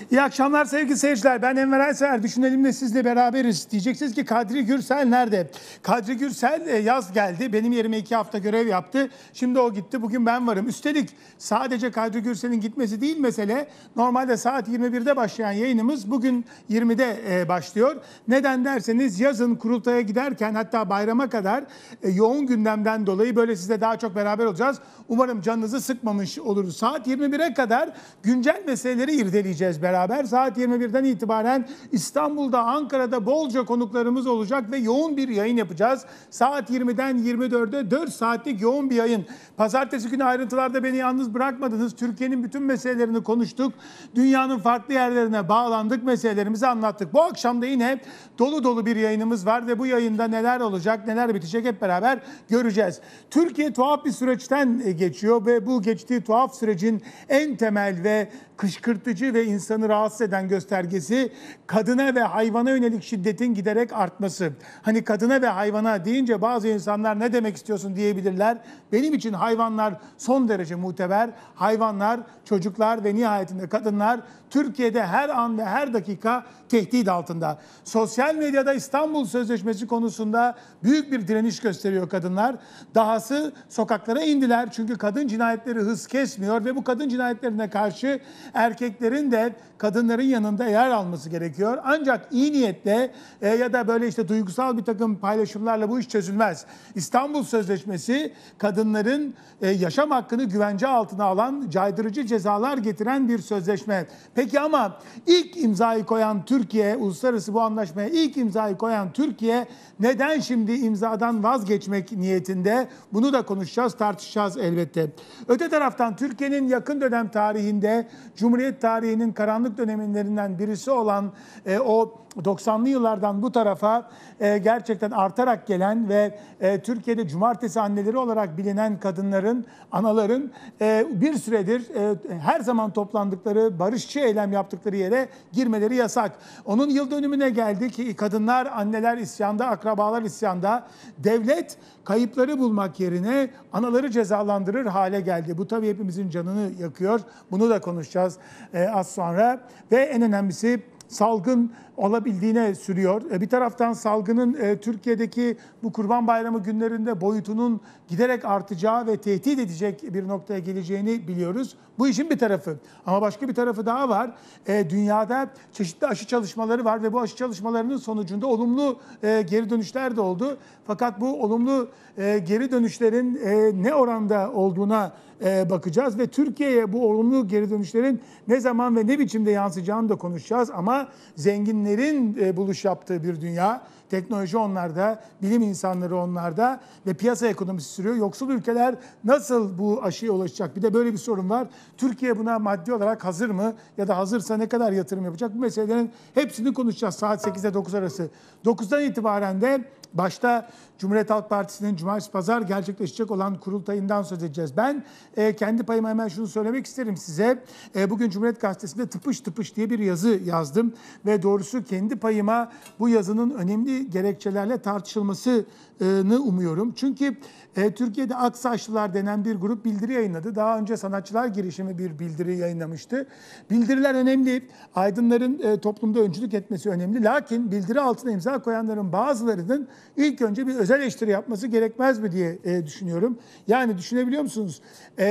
İyi akşamlar sevgili seyirciler. Ben Enver Aysever. Düşünelim'le sizle beraberiz. Diyeceksiniz ki Kadri Gürsel nerede? Kadri Gürsel yaz geldi. Benim yerime 2 hafta görev yaptı. Şimdi o gitti. Bugün ben varım. Üstelik sadece Kadri Gürsel'in gitmesi değil mesele. Normalde saat 21'de başlayan yayınımız bugün 20'de başlıyor. Neden derseniz yazın kurultaya giderken hatta bayrama kadar yoğun gündemden dolayı böyle sizle daha çok beraber olacağız. Umarım canınızı sıkmamış oluruz. Saat 21'e kadar güncel meseleleri irdeleyeceğiz beraber. Saat 21'den itibaren İstanbul'da, Ankara'da bolca konuklarımız olacak ve yoğun bir yayın yapacağız. Saat 20'den 24'e 4 saatlik yoğun bir yayın. Pazartesi günü ayrıntılarda beni yalnız bırakmadınız. Türkiye'nin bütün meselelerini konuştuk. Dünyanın farklı yerlerine bağlandık, meselelerimizi anlattık. Bu akşam da yine dolu dolu bir yayınımız var ve bu yayında neler olacak, neler bitecek hep beraber göreceğiz. Türkiye tuhaf bir süreçten geçiyor ve bu geçtiği tuhaf sürecin en temel ve kışkırtıcı ve insanı rahatsız eden göstergesi kadına ve hayvana yönelik şiddetin giderek artması. Hani kadına ve hayvana deyince bazı insanlar ne demek istiyorsun diyebilirler. Benim için hayvanlar son derece muteber. Hayvanlar, çocuklar ve nihayetinde kadınlar Türkiye'de her an ve her dakika tehdit altında. Sosyal medyada İstanbul Sözleşmesi konusunda büyük bir direniş gösteriyor kadınlar. Dahası sokaklara indiler çünkü kadın cinayetleri hız kesmiyor ve bu kadın cinayetlerine karşı erkeklerin de kadınların yanında yer alması gerekiyor. Ancak iyi niyetle ya da böyle işte duygusal bir takım paylaşımlarla bu iş çözülmez. İstanbul Sözleşmesi kadınların yaşam hakkını güvence altına alan, caydırıcı cezalar getiren bir sözleşme. Peki ama ilk imzayı koyan Türkiye, uluslararası bu anlaşmaya ilk imzayı koyan Türkiye neden şimdi imzadan vazgeçmek niyetinde? Bunu da konuşacağız, tartışacağız elbette. Öte taraftan Türkiye'nin yakın dönem tarihinde Cumhuriyet tarihinin karanlık dönemlerinden birisi olan o 90'lı yıllardan bu tarafa gerçekten artarak gelen ve Türkiye'de cumartesi anneleri olarak bilinen kadınların, anaların bir süredir her zaman toplandıkları, barışçı eylem yaptıkları yere girmeleri yasak. Onun yıl dönümüne geldi ki kadınlar, anneler isyanda, akrabalar isyanda. Devlet kayıpları bulmak yerine anaları cezalandırır hale geldi. Bu tabii hepimizin canını yakıyor. Bunu da konuşacağız az sonra. Ve en önemlisi salgın olabildiğine sürüyor. Bir taraftan salgının Türkiye'deki bu Kurban Bayramı günlerinde boyutunun giderek artacağı ve tehdit edecek bir noktaya geleceğini biliyoruz. Bu işin bir tarafı. Ama başka bir tarafı daha var. Dünyada çeşitli aşı çalışmaları var ve bu aşı çalışmalarının sonucunda olumlu geri dönüşler de oldu. Fakat bu olumlu geri dönüşlerin ne oranda olduğuna bakacağız ve Türkiye'ye bu olumlu geri dönüşlerin ne zaman ve ne biçimde yansıyacağını da konuşacağız. Ama zenginlerin buluş yaptığı bir dünya, teknoloji onlarda, bilim insanları onlarda ve piyasa ekonomisi sürüyor. Yoksul ülkeler nasıl bu aşıya ulaşacak? Bir de böyle bir sorun var. Türkiye buna maddi olarak hazır mı? Ya da hazırsa ne kadar yatırım yapacak? Bu meselelerin hepsini konuşacağız saat 8'de 9 arası. 9'dan itibaren de başta Cumhuriyet Halk Partisi'nin Cumartesi Pazar gerçekleşecek olan kurultayından söz edeceğiz. Ben kendi payıma hemen şunu söylemek isterim size. Bugün Cumhuriyet Gazetesi'nde tıpış tıpış diye bir yazı yazdım. Ve doğrusu kendi payıma bu yazının önemli gerekçelerle tartışılmasını umuyorum. Çünkü Türkiye'de Aksaçlılar denen bir grup bildiri yayınladı. Daha önce Sanatçılar Girişimi bir bildiri yayınlamıştı. Bildiriler önemli. Aydınların toplumda öncülük etmesi önemli. Lakin bildiri altına imza koyanların bazılarının ilk önce bir özel eleştiri yapması gerekmez mi diye düşünüyorum. Yani düşünebiliyor musunuz?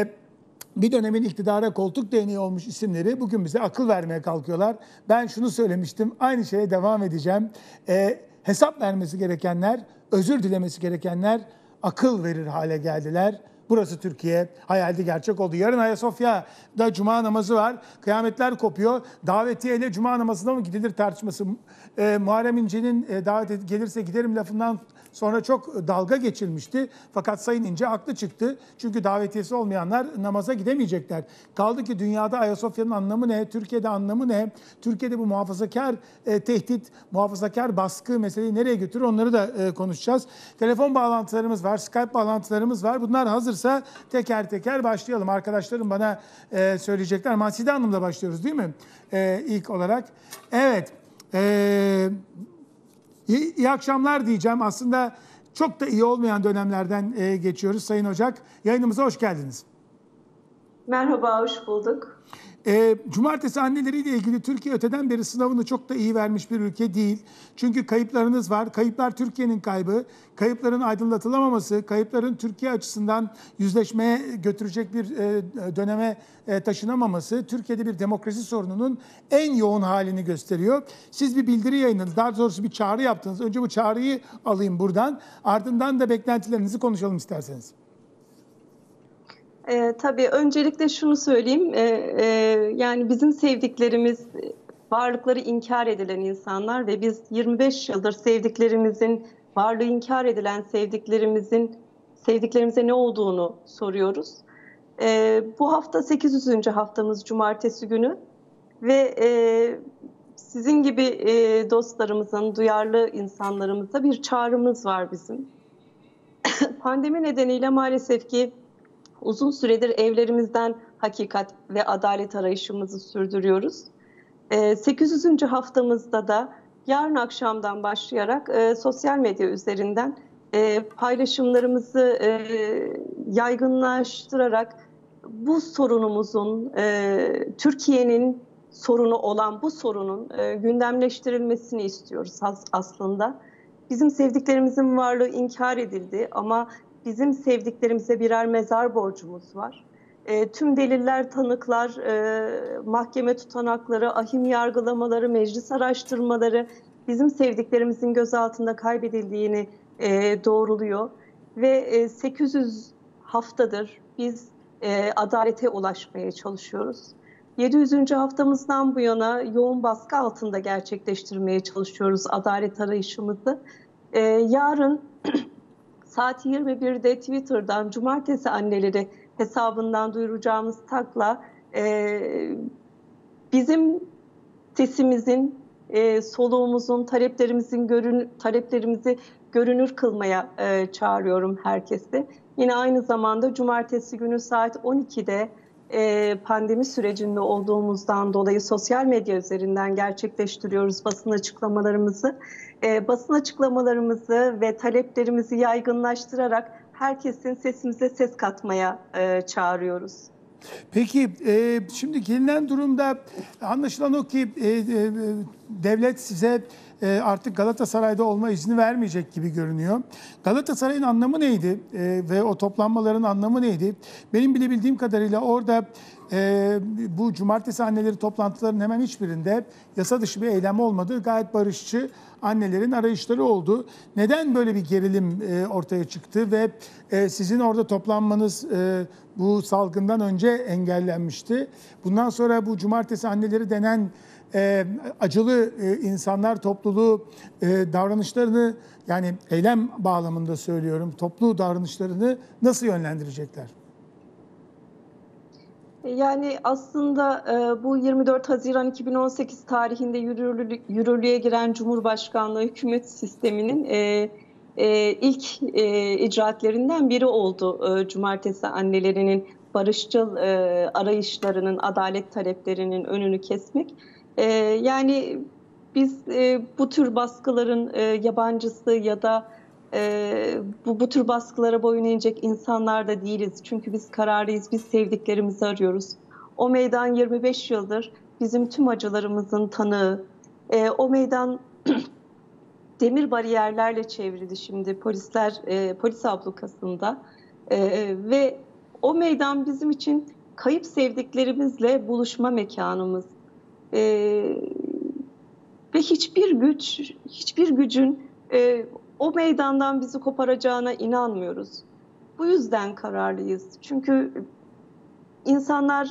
Bir dönemin iktidara koltuk değneği olmuş isimleri bugün bize akıl vermeye kalkıyorlar. Ben şunu söylemiştim, aynı şeye devam edeceğim. Hesap vermesi gerekenler, özür dilemesi gerekenler akıl verir hale geldiler. Burası Türkiye, hayalde gerçek oldu. Yarın Ayasofya'da Cuma namazı var. Kıyametler kopuyor. Davetiyeyle Cuma namazına mı gidilir tartışması. Muharrem İnce'nin gelirse giderim lafından sonra çok dalga geçilmişti. Fakat Sayın İnce haklı çıktı. Çünkü davetiyesi olmayanlar namaza gidemeyecekler. Kaldı ki dünyada Ayasofya'nın anlamı ne? Türkiye'de anlamı ne? Türkiye'de bu muhafazakar tehdit, muhafazakar baskı meseleyi nereye götürür? Onları da konuşacağız. Telefon bağlantılarımız var, Skype bağlantılarımız var. Bunlar hazırsa teker teker başlayalım. Arkadaşlarım bana söyleyecekler. Maside Hanım'la başlıyoruz değil mi? İlk olarak. Evet. İyi akşamlar diyeceğim. Aslında çok da iyi olmayan dönemlerden geçiyoruz Sayın Ocak. Yayınımıza hoş geldiniz. Merhaba, hoş bulduk. Cumartesi anneleriyle ilgili Türkiye öteden beri sınavını çok da iyi vermiş bir ülke değil. Çünkü kayıplarınız var. Kayıplar Türkiye'nin kaybı. Kayıpların aydınlatılamaması, kayıpların Türkiye açısından yüzleşmeye götürecek bir döneme taşınamaması Türkiye'de bir demokrasi sorununun en yoğun halini gösteriyor. Siz bir bildiri yayınladınız, daha doğrusu bir çağrı yaptınız. Önce bu çağrıyı alayım buradan. Ardından da beklentilerinizi konuşalım isterseniz. Tabii öncelikle şunu söyleyeyim, yani bizim sevdiklerimiz varlıkları inkar edilen insanlar ve biz 25 yıldır sevdiklerimizin, varlığı inkar edilen sevdiklerimize ne olduğunu soruyoruz. Bu hafta 800. haftamız Cumartesi günü ve sizin gibi dostlarımızın, duyarlı insanlarımıza bir çağrımız var bizim. Pandemi nedeniyle maalesef ki uzun süredir evlerimizden hakikat ve adalet arayışımızı sürdürüyoruz. 800. haftamızda da yarın akşamdan başlayarak sosyal medya üzerinden paylaşımlarımızı yaygınlaştırarak bu sorunumuzun, Türkiye'nin sorunu olan bu sorunun gündemleştirilmesini istiyoruz aslında. Bizim sevdiklerimizin varlığı inkar edildi ama bizim sevdiklerimize birer mezar borcumuz var. Tüm deliller, tanıklar, mahkeme tutanakları, ahim yargılamaları, meclis araştırmaları bizim sevdiklerimizin gözaltında kaybedildiğini doğruluyor. Ve 800 haftadır biz adalete ulaşmaya çalışıyoruz. 700. haftamızdan bu yana yoğun baskı altında gerçekleştirmeye çalışıyoruz adalet arayışımızı. Yarın saat 21'de Twitter'dan Cumartesi Anneleri hesabından duyuracağımız takla bizim sesimizin, soluğumuzun, taleplerimizi görünür kılmaya çağırıyorum herkesi. Yine aynı zamanda Cumartesi günü saat 12'de pandemi sürecinde olduğumuzdan dolayı sosyal medya üzerinden gerçekleştiriyoruz basın açıklamalarımızı. Basın açıklamalarımızı ve taleplerimizi yaygınlaştırarak herkesin sesimize ses katmaya çağırıyoruz. Peki şimdi gelinen durumda anlaşılan o ki devlet size artık Galatasaray'da olma izni vermeyecek gibi görünüyor. Galatasaray'ın anlamı neydi ve o toplanmaların anlamı neydi? Benim bilebildiğim kadarıyla orada bu Cumartesi Anneleri toplantılarının hemen hiçbirinde yasa dışı bir eylem olmadı. Gayet barışçı annelerin arayışları oldu. Neden böyle bir gerilim ortaya çıktı ve sizin orada toplanmanız bu salgından önce engellenmişti? Bundan sonra bu Cumartesi Anneleri denen acılı insanlar topluluğu davranışlarını, yani eylem bağlamında söylüyorum, toplu davranışlarını nasıl yönlendirecekler? Yani aslında bu 24 Haziran 2018 tarihinde yürürlüğe giren Cumhurbaşkanlığı hükümet sisteminin ilk icraatlerinden biri oldu. Cumartesi annelerinin barışçıl arayışlarının, adalet taleplerinin önünü kesmek. Yani biz bu tür baskıların yabancısı ya da bu tür baskılara boyun eğecek insanlar da değiliz. Çünkü biz kararlıyız, biz sevdiklerimizi arıyoruz. O meydan 25 yıldır bizim tüm acılarımızın tanığı. O meydan demir bariyerlerle çevrildi şimdi polis ablukasında. Ve o meydan bizim için kayıp sevdiklerimizle buluşma mekanımız. Ve hiçbir gücün o meydandan bizi koparacağına inanmıyoruz. Bu yüzden kararlıyız. Çünkü insanlar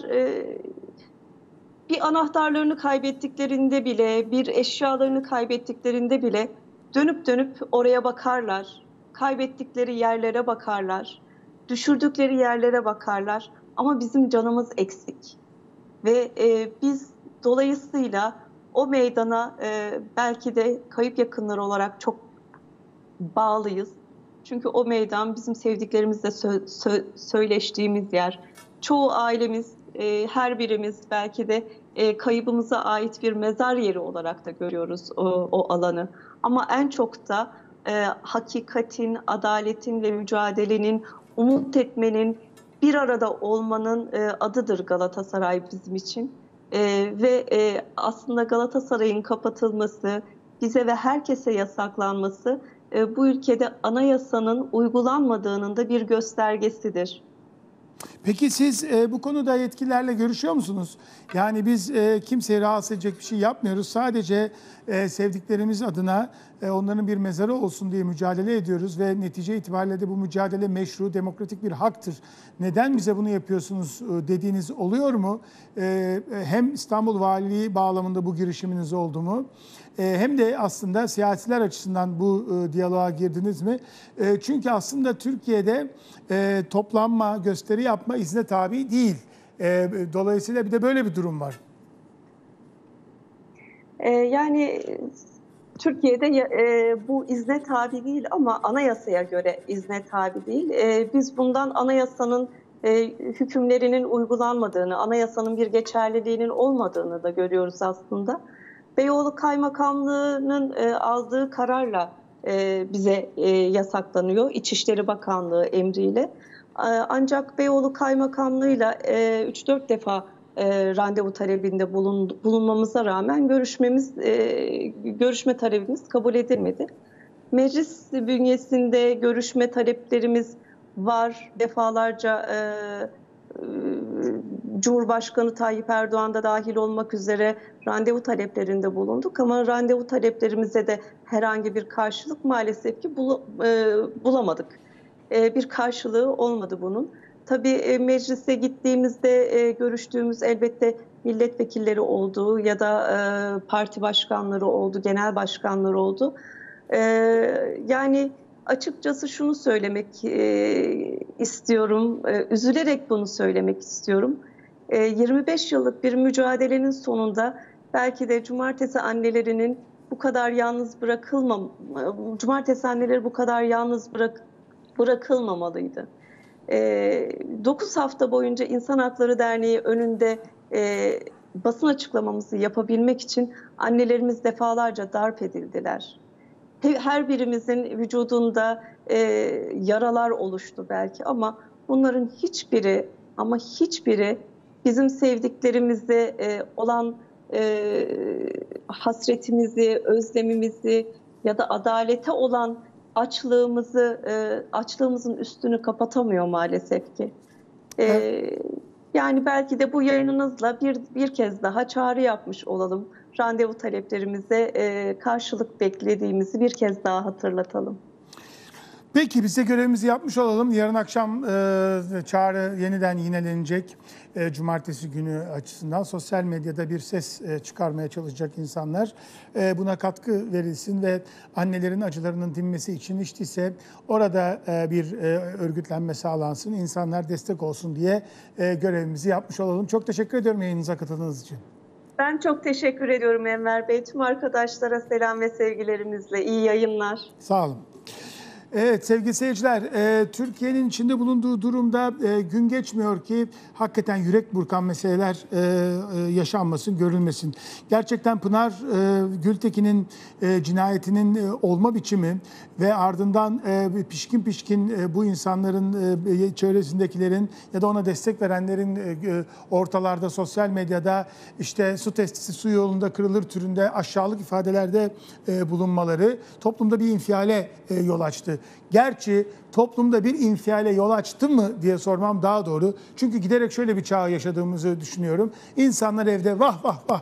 bir anahtarlarını kaybettiklerinde bile, bir eşyalarını kaybettiklerinde bile dönüp oraya bakarlar. Kaybettikleri yerlere bakarlar. Düşürdükleri yerlere bakarlar. Ama bizim canımız eksik. Ve biz dolayısıyla o meydana belki de kayıp yakınları olarak çok bağlıyız. Çünkü o meydan bizim sevdiklerimizle söyleştiğimiz yer. Çoğu ailemiz, her birimiz belki de kaybımıza ait bir mezar yeri olarak da görüyoruz o alanı. Ama en çok da hakikatin, adaletin ve mücadelenin, umut etmenin, bir arada olmanın adıdır Galatasaray bizim için. Aslında Galatasaray'ın kapatılması, bize ve herkese yasaklanması bu ülkede anayasanın uygulanmadığının da bir göstergesidir. Peki siz bu konuda yetkililerle görüşüyor musunuz? Yani biz kimseyi rahatsız edecek bir şey yapmıyoruz. Sadece sevdiklerimiz adına onların bir mezarı olsun diye mücadele ediyoruz ve netice itibariyle de bu mücadele meşru, demokratik bir haktır. Neden bize bunu yapıyorsunuz dediğiniz oluyor mu? Hem İstanbul Valiliği bağlamında bu girişiminiz oldu mu? Hem de aslında siyasiler açısından bu diyaloğa girdiniz mi? Çünkü aslında Türkiye'de toplanma, gösteri yapma izne tabi değil. Dolayısıyla bir de böyle bir durum var. Yani Türkiye'de bu izne tabi değil ama anayasaya göre izne tabi değil. Biz bundan anayasanın hükümlerinin uygulanmadığını, anayasanın bir geçerliliğinin olmadığını da görüyoruz aslında. Beyoğlu Kaymakamlığı'nın aldığı kararla bize yasaklanıyor İçişleri Bakanlığı emriyle. Ancak Beyoğlu Kaymakamlığı'yla 3-4 defa randevu talebinde bulunmamıza rağmen görüşme talebimiz kabul edilmedi. Meclis bünyesinde görüşme taleplerimiz var. Defalarca Cumhurbaşkanı Tayyip Erdoğan da dahil olmak üzere randevu taleplerinde bulunduk ama randevu taleplerimize de herhangi bir karşılık maalesef ki bulamadık. Bir karşılığı olmadı bunun. Tabii meclise gittiğimizde görüştüğümüz elbette milletvekilleri oldu ya da parti başkanları oldu, genel başkanları oldu. Yani açıkçası şunu söylemek istiyorum, üzülerek bunu söylemek istiyorum. 25 yıllık bir mücadelenin sonunda belki de cumartesi anneleri bu kadar yalnız bırakılmamalıydı. 9 hafta boyunca İnsan Hakları Derneği önünde basın açıklamamızı yapabilmek için annelerimiz defalarca darp edildiler. Her birimizin vücudunda yaralar oluştu belki ama bunların hiçbiri bizim sevdiklerimize olan hasretimizi, özlemimizi ya da adalete olan açlığımızın üstünü kapatamıyor maalesef ki. Yani belki de bu yayınınızla bir kez daha çağrı yapmış olalım. Randevu taleplerimize karşılık beklediğimizi bir kez daha hatırlatalım. Peki biz de görevimizi yapmış olalım. Yarın akşam çağrı yeniden yinelenecek. Cumartesi günü açısından sosyal medyada bir ses çıkarmaya çalışacak insanlar. Buna katkı verilsin ve annelerin acılarının dinmesi için hiç değilse orada bir örgütlenme sağlansın. İnsanlar destek olsun diye görevimizi yapmış olalım. Çok teşekkür ediyorum yayınınıza katıldığınız için. Ben çok teşekkür ediyorum Enver Bey. Tüm arkadaşlara selam ve sevgilerimizle. İyi yayınlar. Sağ olun. Evet sevgili seyirciler, Türkiye'nin içinde bulunduğu durumda gün geçmiyor ki hakikaten yürek burkan meseleler yaşanmasın, görülmesin. Gerçekten Pınar Gültekin'in cinayetinin olma biçimi ve ardından pişkin pişkin bu insanların çevresindekilerin ya da ona destek verenlerin ortalarda, sosyal medyada işte su testisi su yolunda kırılır türünde aşağılık ifadelerde bulunmaları toplumda bir infiale yol açtı. Gerçi toplumda bir infiale yol açtı mı diye sormam daha doğru. Çünkü giderek şöyle bir çağ yaşadığımızı düşünüyorum. İnsanlar evde vah vah vah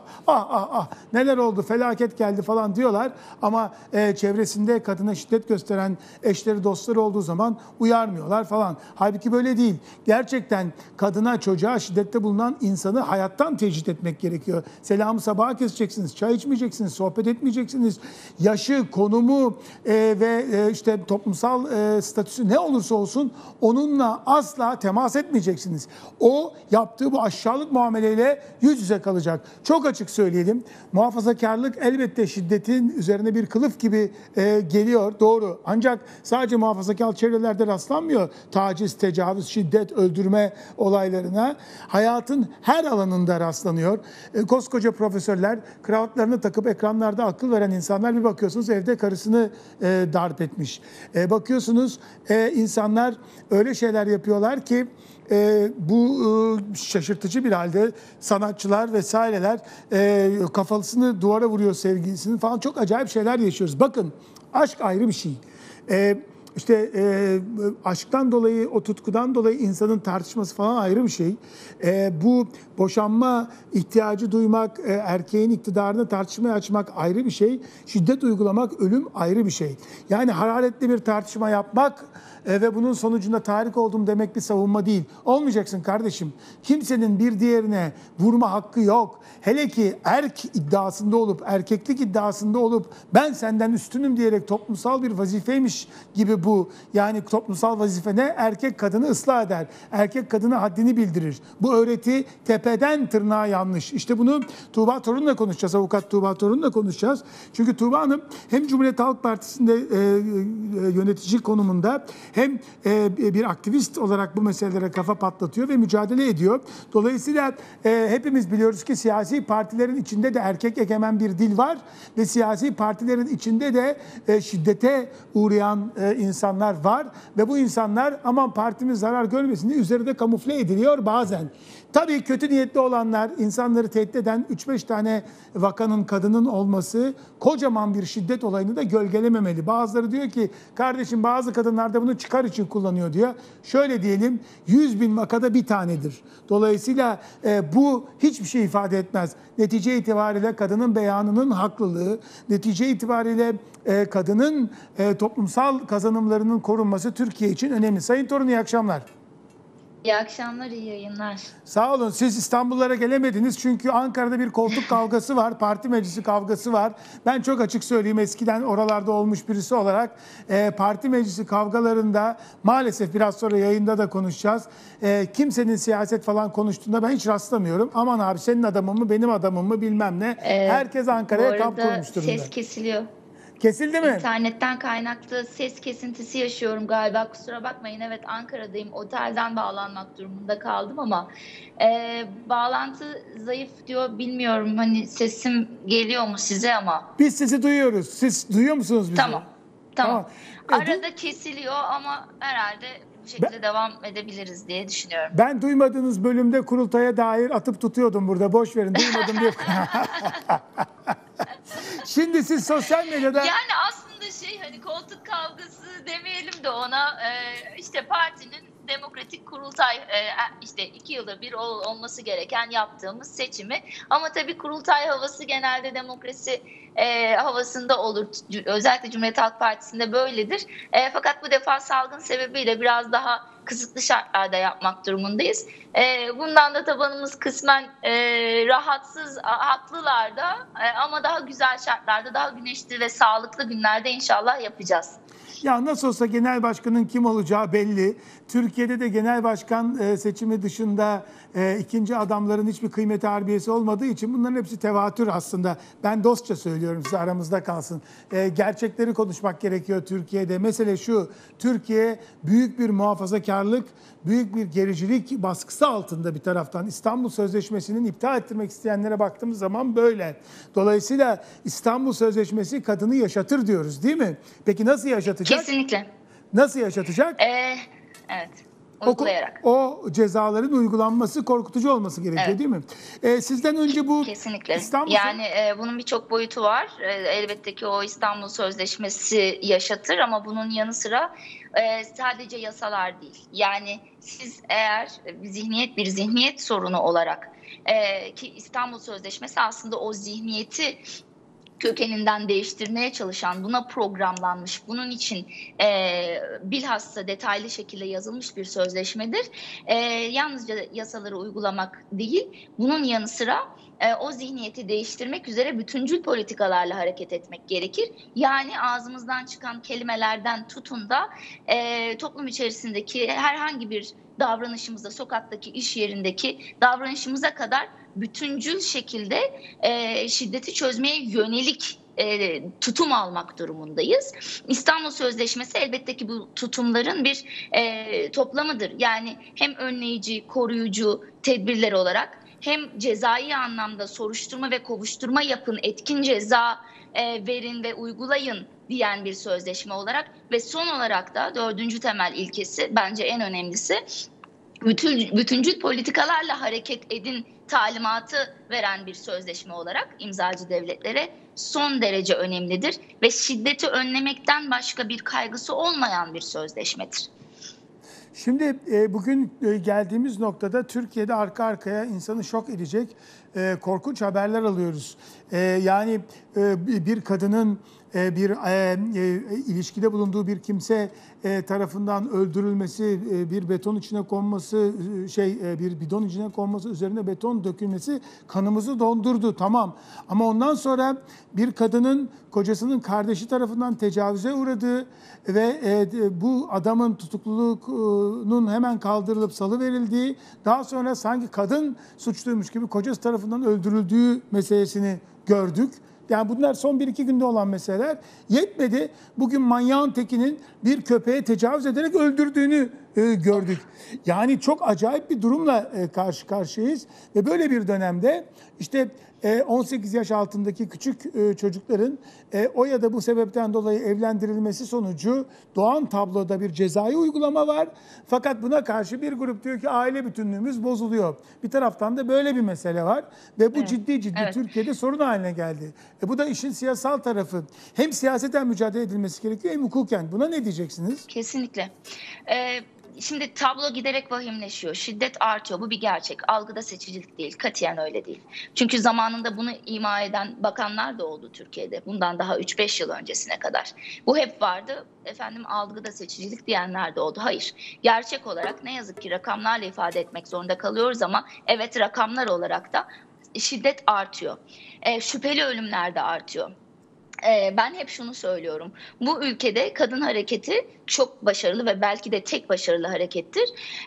neler oldu felaket geldi falan diyorlar. Ama çevresinde kadına şiddet gösteren eşleri dostları olduğu zaman uyarmıyorlar falan. Halbuki böyle değil. Gerçekten kadına çocuğa şiddette bulunan insanı hayattan tecrit etmek gerekiyor. Selamı sabaha keseceksiniz, çay içmeyeceksiniz, sohbet etmeyeceksiniz. Yaşı, konumu ve işte toplumsal statüsü ne olursa olsun onunla asla temas etmeyeceksiniz. O yaptığı bu aşağılık muameleyle yüz yüze kalacak. Çok açık söyleyelim. Muhafazakarlık elbette şiddetin üzerine bir kılıf gibi geliyor. Doğru. Ancak sadece muhafazakar çevrelerde rastlanmıyor. Taciz, tecavüz, şiddet, öldürme olaylarına hayatın her alanında rastlanıyor. Koskoca profesörler kravatlarını takıp ekranlarda akıl veren insanlar bir bakıyorsunuz evde karısını darp etmiş. Bakıyorsunuz insanlar öyle şeyler yapıyorlar ki bu şaşırtıcı bir halde sanatçılar vesaireler kafasını duvara vuruyor sevgilisinin falan, çok acayip şeyler yaşıyoruz. Bakın, aşk ayrı bir şey. İşte aşktan dolayı, o tutkudan dolayı insanın tartışması falan ayrı bir şey. Bu boşanma ihtiyacı duymak, erkeğin iktidarını tartışmaya açmak ayrı bir şey. Şiddet uygulamak, ölüm ayrı bir şey. Yani hararetli bir tartışma yapmak ve bunun sonucunda tahrik oldum demek bir savunma değil. Olmayacaksın kardeşim. Kimsenin bir diğerine vurma hakkı yok. Hele ki iddiasında olup, erkeklik iddiasında olup ben senden üstünüm diyerek toplumsal bir vazifeymiş gibi bu. Yani toplumsal vazife ne? Erkek kadını ıslah eder. Erkek kadına haddini bildirir. Bu öğreti tepeden tırnağa yanlış. İşte bunu Tuğba Torun'la konuşacağız. Avukat Tuğba Torun'la konuşacağız. Çünkü Tuğba Hanım hem Cumhuriyet Halk Partisi'nde yönetici konumunda hem bir aktivist olarak bu meselelere kafa patlatıyor ve mücadele ediyor. Dolayısıyla hepimiz biliyoruz ki siyasi partilerin içinde de erkek egemen bir dil var ve siyasi partilerin içinde de şiddete uğrayan insanlar var ve bu insanlar aman partimiz zarar görmesin diye üzerinde kamufle ediliyor bazen. Tabii kötü niyetli olanlar, insanları tehdit eden 3-5 tane vakanın, kadının olması kocaman bir şiddet olayını da gölgelememeli. Bazıları diyor ki kardeşim bazı kadınlar da bunu çıkar için kullanıyor diyor. Şöyle diyelim, 100.000 vakada bir tanedir. Dolayısıyla bu hiçbir şey ifade etmez. Netice itibariyle kadının beyanının haklılığı, netice itibariyle kadının toplumsal kazanımlarının korunması Türkiye için önemli. Sayın Torun, iyi akşamlar. İyi akşamlar, iyi yayınlar. Sağ olun. Siz İstanbullara gelemediniz çünkü Ankara'da bir koltuk kavgası var, parti meclisi kavgası var. Ben çok açık söyleyeyim, eskiden oralarda olmuş birisi olarak parti meclisi kavgalarında maalesef biraz sonra yayında da konuşacağız. Kimsenin siyaset falan konuştuğunda ben hiç rastlamıyorum. Aman abi senin adamın mı benim adamım mı bilmem ne. Herkes Ankara'ya kamp kurmuş durumda. Ses kesiliyor. Kesildi mi? İnternetten kaynaklı ses kesintisi yaşıyorum galiba. Kusura bakmayın. Evet, Ankara'dayım. Otelden bağlanmak durumunda kaldım ama bağlantı zayıf diyor. Bilmiyorum, hani sesim geliyor mu size ama. Biz sizi duyuyoruz. Siz duyuyor musunuz bizi? Tamam. Arada kesiliyor ama herhalde bu şekilde devam edebiliriz diye düşünüyorum. Ben duymadığınız bölümde kurultaya dair atıp tutuyordum burada. Boş verin, duymadım diye. Şimdi siz sosyal medyada... Yani aslında hani koltuk kavgası demeyelim de ona, işte partinin demokratik kurultay, işte 2 yılda bir olması gereken yaptığımız seçimi, ama tabii kurultay havası genelde demokrasi havasında olur. Özellikle Cumhuriyet Halk Partisi'nde böyledir. Fakat bu defa salgın sebebiyle biraz daha kısıtlı şartlarda yapmak durumundayız. Bundan da tabanımız kısmen rahatsız, haklılar da, ama daha güzel şartlarda, daha güneşli ve sağlıklı günlerde inşallah yapacağız. Ya nasıl olsa genel başkanın kim olacağı belli. Türkiye'de de genel başkan seçimi dışında ikinci adamların hiçbir kıymeti harbiyesi olmadığı için bunların hepsi tevatür aslında. Ben dostça söylüyorum, size aramızda kalsın. Gerçekleri konuşmak gerekiyor Türkiye'de. Mesele şu: Türkiye büyük bir muhafazakarlık, büyük bir gericilik baskısı altında bir taraftan. İstanbul Sözleşmesi'nin iptal ettirmek isteyenlere baktığımız zaman böyle. Dolayısıyla İstanbul Sözleşmesi kadını yaşatır diyoruz, değil mi? Peki nasıl yaşatacak? Kesinlikle. Nasıl yaşatacak? Evet. Uygulayarak. O cezaların uygulanması korkutucu olması gerekiyor, evet, değil mi? Sizden önce bu... Kesinlikle. Yani bunun birçok boyutu var. Elbette ki o İstanbul Sözleşmesi yaşatır, ama bunun yanı sıra sadece yasalar değil. Yani siz eğer bir zihniyet sorunu olarak ki İstanbul Sözleşmesi aslında o zihniyeti kökeninden değiştirmeye çalışan, buna programlanmış, bunun için bilhassa detaylı şekilde yazılmış bir sözleşmedir. Yalnızca yasaları uygulamak değil, bunun yanı sıra o zihniyeti değiştirmek üzere bütüncül politikalarla hareket etmek gerekir. Yani ağzımızdan çıkan kelimelerden tutun da toplum içerisindeki herhangi bir davranışımıza, sokaktaki, iş yerindeki davranışımıza kadar bütüncül şekilde şiddeti çözmeye yönelik tutum almak durumundayız. İstanbul Sözleşmesi elbette ki bu tutumların bir toplamıdır. Yani hem önleyici, koruyucu tedbirler olarak, hem cezai anlamda soruşturma ve kovuşturma yapın, etkin ceza verin ve uygulayın diyen bir sözleşme olarak ve son olarak da 4. temel ilkesi, bence en önemlisi, bütüncül politikalarla hareket edin talimatı veren bir sözleşme olarak imzacı devletlere son derece önemlidir ve şiddeti önlemekten başka bir kaygısı olmayan bir sözleşmedir. Şimdi bugün geldiğimiz noktada Türkiye'de arka arkaya insanı şok edecek korkunç haberler alıyoruz. Yani bir kadının bir ilişkide bulunduğu bir kimse tarafından öldürülmesi, bir beton içine konması, bir bidon içine konması, üzerine beton dökülmesi kanımızı dondurdu, tamam. Ama ondan sonra bir kadının kocasının kardeşi tarafından tecavüze uğradığı ve bu adamın tutukluluğunun hemen kaldırılıp salıverildiği, daha sonra sanki kadın suçluymuş gibi kocası tarafından öldürüldüğü meselesini gördük. Yani bunlar son 1-2 günde olan meseleler. Yetmedi. Bugün manyağın tekinin bir köpeğe tecavüz ederek öldürdüğünü gördük. Yani çok acayip bir durumla karşı karşıyayız. Ve böyle bir dönemde işte 18 yaş altındaki küçük çocukların o ya da bu sebepten dolayı evlendirilmesi sonucu doğan tabloda bir cezai uygulama var. Fakat buna karşı bir grup diyor ki aile bütünlüğümüz bozuluyor. Bir taraftan da böyle bir mesele var ve bu ciddi Evet. Türkiye'de sorun haline geldi. Bu da işin siyasal tarafı. Hem siyaseten mücadele edilmesi gerekiyor hem hukuken. Buna ne diyeceksiniz? Kesinlikle. Şimdi tablo giderek vahimleşiyor. Şiddet artıyor. Bu bir gerçek. Algıda seçicilik değil. Katiyen öyle değil. Çünkü zamanında bunu ima eden bakanlar da oldu Türkiye'de. Bundan daha 3-5 yıl öncesine kadar. Bu hep vardı. Efendim algıda seçicilik diyenler de oldu. Hayır. Gerçek olarak ne yazık ki rakamlarla ifade etmek zorunda kalıyoruz ama evet, rakamlar olarak da şiddet artıyor. Şüpheli ölümler de artıyor. Ben hep şunu söylüyorum. Bu ülkede kadın hareketi çok başarılı ve belki de tek başarılı harekettir.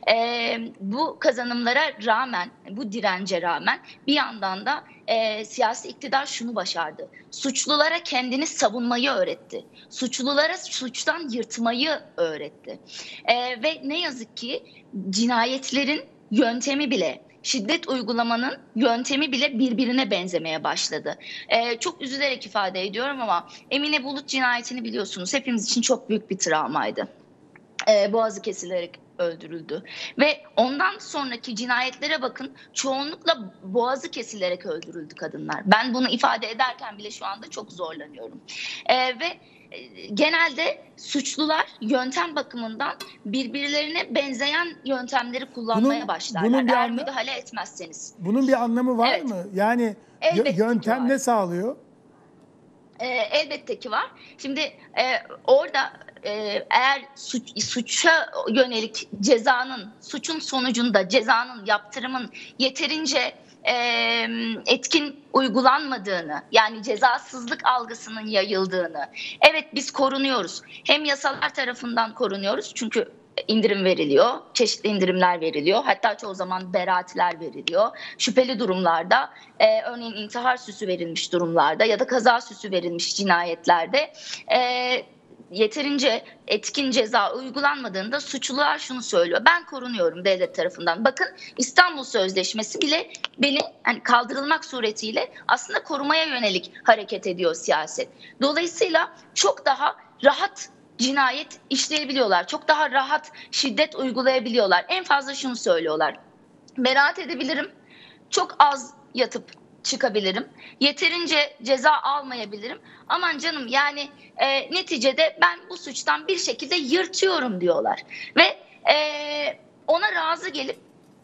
Bu kazanımlara rağmen, bu dirence rağmen bir yandan da siyasi iktidar şunu başardı. Suçlulara kendini savunmayı öğretti. Suçlulara suçtan yırtmayı öğretti. Ve ne yazık ki cinayetlerin yöntemi bile, şiddet uygulamanın yöntemi bile birbirine benzemeye başladı. Çok üzülerek ifade ediyorum ama Emine Bulut cinayetini biliyorsunuz. Hepimiz için çok büyük bir travmaydı. Boğazı kesilerek öldürüldü. Ve ondan sonraki cinayetlere bakın, çoğunlukla boğazı kesilerek öldürüldü kadınlar. Ben bunu ifade ederken bile şu anda çok zorlanıyorum. Ve genelde suçlular yöntem bakımından birbirlerine benzeyen yöntemleri kullanmaya başlarlar. Eğer müdahale etmezseniz. Bunun bir anlamı var mı? Yani yöntem ne sağlıyor? Elbette ki var. Şimdi orada eğer suça yönelik suçun sonucunda cezanın, yaptırımın yeterince etkin uygulanmadığını, yani cezasızlık algısının yayıldığını, evet biz korunuyoruz. Hem yasalar tarafından korunuyoruz çünkü indirim veriliyor, çeşitli indirimler veriliyor. Hatta çoğu zaman beraatler veriliyor. Şüpheli durumlarda, örneğin intihar süsü verilmiş durumlarda ya da kaza süsü verilmiş cinayetlerde yeterince etkin ceza uygulanmadığında suçlular şunu söylüyor: ben korunuyorum devlet tarafından. Bakın, İstanbul Sözleşmesi bile beni kaldırılmak suretiyle aslında korumaya yönelik hareket ediyor siyaset. Dolayısıyla çok daha rahat cinayet işleyebiliyorlar. Çok daha rahat şiddet uygulayabiliyorlar. En fazla şunu söylüyorlar: beraat edebilirim, çok az yatıp çıkabilirim, yeterince ceza almayabilirim. Aman canım, yani neticede ben bu suçtan bir şekilde yırtıyorum diyorlar. Ve ona razı gelip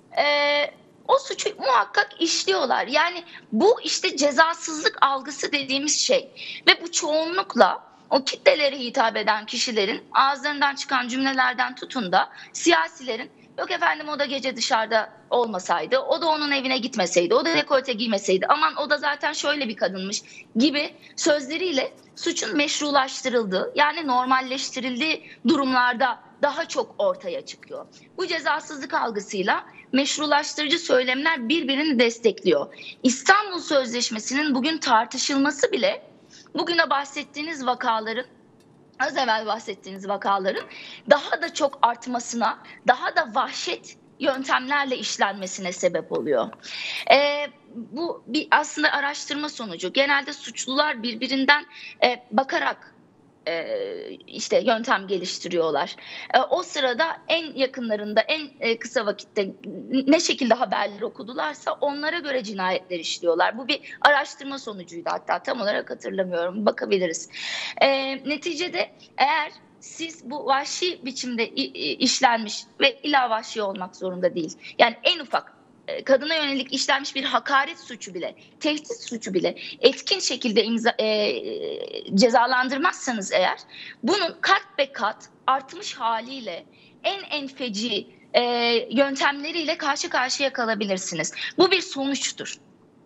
o suçu muhakkak işliyorlar. Yani bu işte cezasızlık algısı dediğimiz şey. Ve bu çoğunlukla o kitlelere hitap eden kişilerin ağızlarından çıkan cümlelerden tutun da siyasilerin, yok efendim o da gece dışarıda olmasaydı, o da onun evine gitmeseydi, o da dekolte giymeseydi, aman o da zaten şöyle bir kadınmış gibi sözleriyle suçun meşrulaştırıldığı, yani normalleştirildiği durumlarda daha çok ortaya çıkıyor. Bu cezasızlık algısıyla meşrulaştırıcı söylemler birbirini destekliyor. İstanbul Sözleşmesi'nin bugün tartışılması bile bugüne bahsettiğiniz vakaların, az evvel bahsettiğiniz vakaların daha da çok artmasına, daha da vahşet yöntemlerle işlenmesine sebep oluyor. Bu bir aslında araştırma sonucu. Genelde suçlular birbirinden bakarak işte yöntem geliştiriyorlar. O sırada en yakınlarında en kısa vakitte ne şekilde haberler okudularsa onlara göre cinayetler işliyorlar. Bu bir araştırma sonucuydu, hatta tam olarak hatırlamıyorum, bakabiliriz. Neticede eğer siz bu vahşi biçimde işlenmiş ve illa vahşi olmak zorunda değil, yani en ufak kadına yönelik işlenmiş bir hakaret suçu bile, tehdit suçu bile etkin şekilde cezalandırmazsanız eğer, bunun kat be kat artmış haliyle en feci yöntemleriyle karşı karşıya kalabilirsiniz. Bu bir sonuçtur.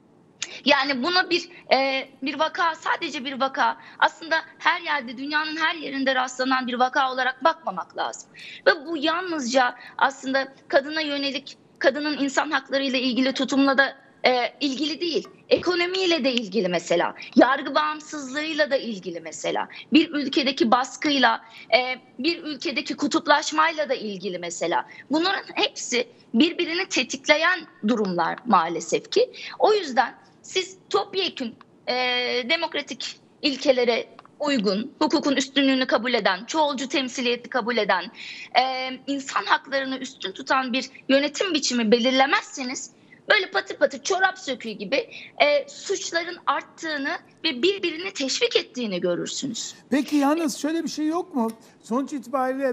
Yani buna bir vaka, sadece bir vaka, aslında her yerde, dünyanın her yerinde rastlanan bir vaka olarak bakmamak lazım. Ve bu yalnızca aslında kadına yönelik, kadının insan haklarıyla ilgili tutumla da ilgili değil. Ekonomiyle de ilgili mesela. Yargı bağımsızlığıyla da ilgili mesela. Bir ülkedeki baskıyla, bir ülkedeki kutuplaşmayla da ilgili mesela. Bunların hepsi birbirini tetikleyen durumlar maalesef ki. O yüzden siz topyekün demokratik ilkelere uygun, hukukun üstünlüğünü kabul eden, çoğulcu temsiliyeti kabul eden, insan haklarını üstün tutan bir yönetim biçimi belirlemezseniz, böyle patır patır çorap söküğü gibi suçların arttığını ve birbirini teşvik ettiğini görürsünüz. Peki yalnız şöyle bir şey yok mu? Sonuç itibariyle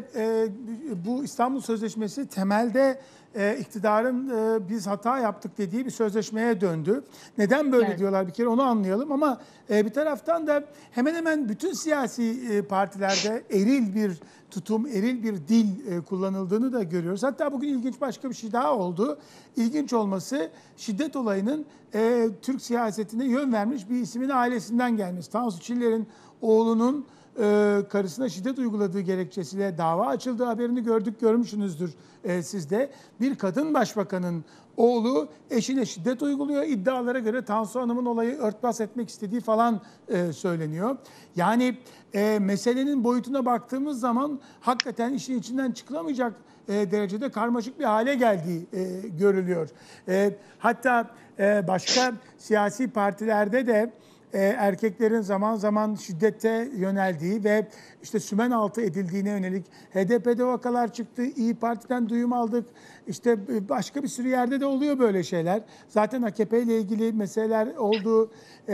bu İstanbul Sözleşmesi temelde iktidarın biz hata yaptık dediği bir sözleşmeye döndü. Neden böyle diyorlar, bir kere onu anlayalım, ama bir taraftan da hemen hemen bütün siyasi partilerde eril bir tutum, eril bir dil kullanıldığını da görüyoruz. Hatta bugün ilginç başka bir şey daha oldu. İlginç olması, şiddet olayının Türk siyasetine yön vermiş bir ismin ailesinden gelmesi. Tansu Çiller'in oğlunun karısına şiddet uyguladığı gerekçesiyle dava açıldığı haberini görmüşsünüzdür siz de. Bir kadın başbakanın oğlu eşine şiddet uyguluyor. İddialara göre Tansu Hanım'ın olayı örtbas etmek istediği falan söyleniyor. Yani meselenin boyutuna baktığımız zaman hakikaten işin içinden çıkılamayacak derecede karmaşık bir hale geldiği görülüyor. Hatta başka siyasi partilerde de erkeklerin zaman zaman şiddete yöneldiği ve işte sümen altı edildiğine yönelik HDP'de vakalar çıktı, İYİ Parti'den duyum aldık. İşte başka bir sürü yerde de oluyor böyle şeyler. Zaten AKP ile ilgili meseleler oldu,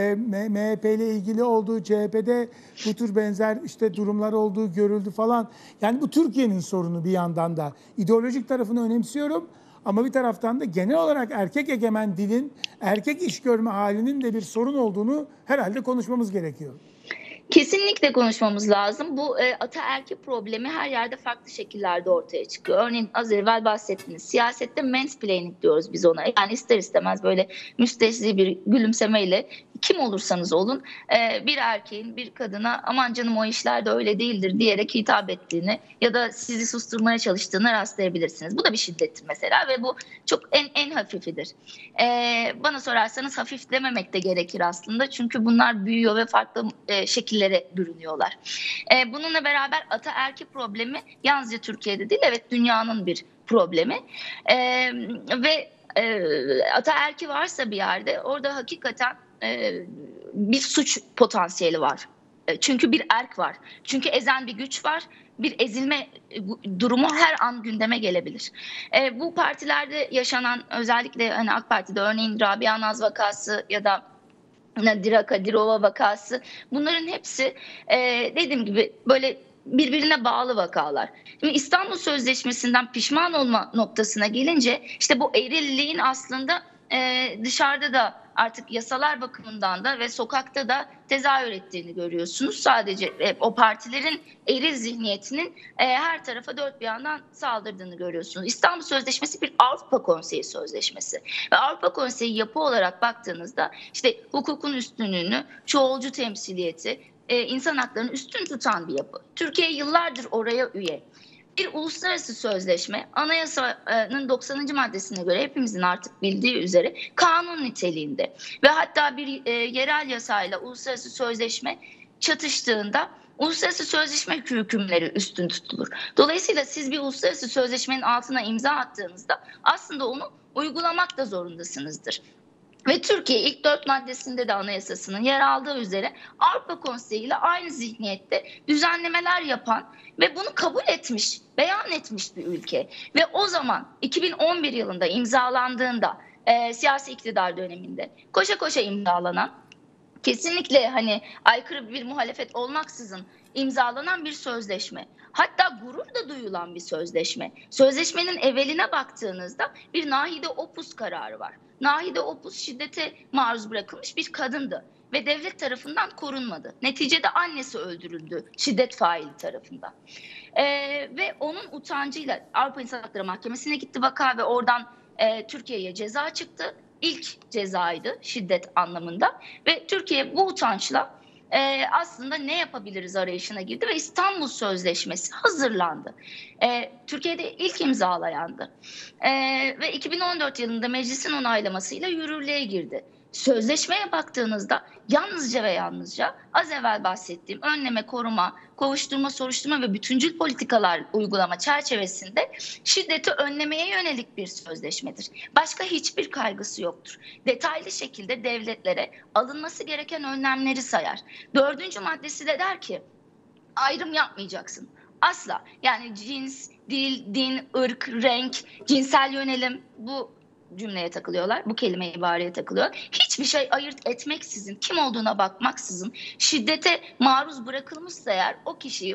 MHP ile ilgili oldu, CHP'de bu tür benzer işte durumlar olduğu görüldü falan. Yani bu Türkiye'nin sorunu bir yandan da. İdeolojik tarafını önemsiyorum. Ama bir taraftan da genel olarak erkek egemen dilin, erkek iş görme halinin de bir sorun olduğunu herhalde konuşmamız gerekiyor. Kesinlikle konuşmamız lazım. Bu ataerkil problemi her yerde farklı şekillerde ortaya çıkıyor. Örneğin az evvel bahsettiniz. Siyasette mansplaining diyoruz biz ona. Yani ister istemez böyle müstehzi bir gülümsemeyle kim olursanız olun bir erkeğin bir kadına aman canım o işler de öyle değildir diyerek hitap ettiğini ya da sizi susturmaya çalıştığını rastlayabilirsiniz. Bu da bir şiddettir mesela ve bu çok en hafifidir. Bana sorarsanız hafif dememek de gerekir aslında. Çünkü bunlar büyüyor ve farklı şekillere bürünüyorlar. Bununla beraber ataerkil problemi yalnızca Türkiye'de değil, evet dünyanın bir problemi. Ve ataerkil varsa bir yerde orada hakikaten bir suç potansiyeli var. Çünkü bir erk var. Çünkü ezen bir güç var. Bir ezilme durumu her an gündeme gelebilir. Bu partilerde yaşanan, özellikle hani AK Parti'de örneğin Rabia Naz vakası ya da Nadira Kadirova vakası, bunların hepsi dediğim gibi böyle birbirine bağlı vakalar. Şimdi İstanbul Sözleşmesi'nden pişman olma noktasına gelince işte bu erilliğin aslında dışarıda da artık yasalar bakımından da ve sokakta da tezahür ettiğini görüyorsunuz. Sadece o partilerin eril zihniyetinin her tarafa dört bir yandan saldırdığını görüyorsunuz. İstanbul Sözleşmesi bir Avrupa Konseyi Sözleşmesi. Ve Avrupa Konseyi yapı olarak baktığınızda işte hukukun üstünlüğünü, çoğulcu temsiliyeti, insan haklarını üstün tutan bir yapı. Türkiye yıllardır oraya üye. Bir uluslararası sözleşme, anayasanın 90. maddesine göre hepimizin artık bildiği üzere kanun niteliğinde ve hatta bir yerel yasayla uluslararası sözleşme çatıştığında uluslararası sözleşme hükümleri üstün tutulur. Dolayısıyla siz bir uluslararası sözleşmenin altına imza attığınızda aslında onu uygulamak da zorundasınızdır. Ve Türkiye ilk 4 maddesinde de anayasasının yer aldığı üzere Avrupa Konseyi ile aynı zihniyette düzenlemeler yapan ve bunu kabul etmiş, beyan etmiş bir ülke. Ve o zaman 2011 yılında imzalandığında siyasi iktidar döneminde koşa koşa imzalanan, kesinlikle hani aykırı bir muhalefet olmaksızın imzalanan bir sözleşme. Hatta gurur da duyulan bir sözleşme. Sözleşmenin evveline baktığınızda bir Nahide Opuz kararı var. Nahide Opuz şiddete maruz bırakılmış bir kadındı ve devlet tarafından korunmadı. Neticede annesi öldürüldü şiddet faili tarafından. Ve onun utancıyla Avrupa İnsan Hakları Mahkemesi'ne gitti vaka ve oradan Türkiye'ye ceza çıktı. İlk cezaydı şiddet anlamında ve Türkiye bu utançla aslında ne yapabiliriz arayışına girdi ve İstanbul Sözleşmesi hazırlandı. Türkiye'de ilk imzalayandı ve 2014 yılında meclisin onaylamasıyla yürürlüğe girdi. Sözleşmeye baktığınızda yalnızca ve yalnızca az evvel bahsettiğim önleme, koruma, kovuşturma, soruşturma ve bütüncül politikalar uygulama çerçevesinde şiddeti önlemeye yönelik bir sözleşmedir. Başka hiçbir kaygısı yoktur. Detaylı şekilde devletlere alınması gereken önlemleri sayar. 4. maddesi de der ki ayrım yapmayacaksın. Asla. Yani cins, dil, din, ırk, renk, cinsel yönelim bu cümleye takılıyorlar. Bu kelime ibareye takılıyor. Hiçbir şey ayırt etmeksizin, kim olduğuna bakmaksızın şiddete maruz bırakılmışsa eğer o kişiyi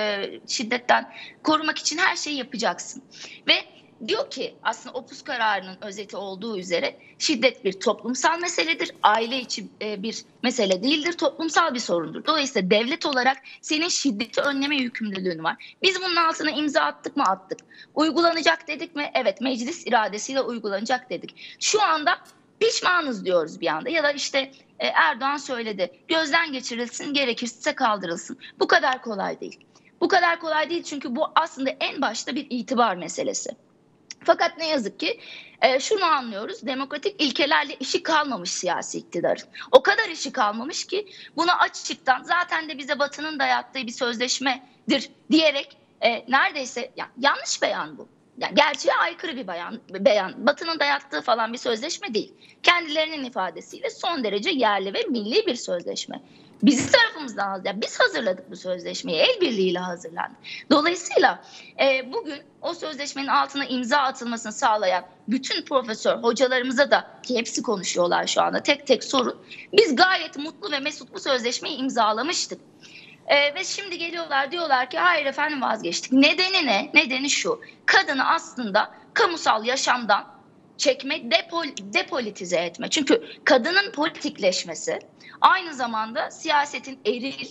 şiddetten korumak için her şeyi yapacaksın. Ve diyor ki aslında Opuz kararının özeti olduğu üzere şiddet bir toplumsal meseledir. Aile içi bir mesele değildir. Toplumsal bir sorundur. Dolayısıyla devlet olarak senin şiddeti önleme yükümlülüğün var. Biz bunun altına imza attık mı? Attık. Uygulanacak dedik mi? Evet, meclis iradesiyle uygulanacak dedik. Şu anda pişmanız diyoruz bir anda ya da işte Erdoğan söyledi. Gözden geçirilsin, gerekirse kaldırılsın. Bu kadar kolay değil. Bu kadar kolay değil çünkü bu aslında en başta bir itibar meselesi. Fakat ne yazık ki şunu anlıyoruz, demokratik ilkelerle işi kalmamış siyasi iktidarın. O kadar işi kalmamış ki bunu açıktan zaten de bize Batı'nın dayattığı bir sözleşmedir diyerek neredeyse yanlış beyan bu. Yani gerçeğe aykırı bir beyan. Batı'nın dayattığı falan bir sözleşme değil. Kendilerinin ifadesiyle son derece yerli ve milli bir sözleşme. Bizim tarafımızdan biz hazırladık bu sözleşmeyi, el birliğiyle hazırlandı. Dolayısıyla bugün o sözleşmenin altına imza atılmasını sağlayan bütün profesör hocalarımıza da, ki hepsi konuşuyorlar şu anda, tek tek sorun. Biz gayet mutlu ve mesut bu sözleşmeyi imzalamıştık. Ve şimdi geliyorlar diyorlar ki hayır efendim vazgeçtik. Nedeni ne? Nedeni şu: kadını aslında kamusal yaşamdan çekme, depolitize etme. Çünkü kadının politikleşmesi aynı zamanda siyasetin eril,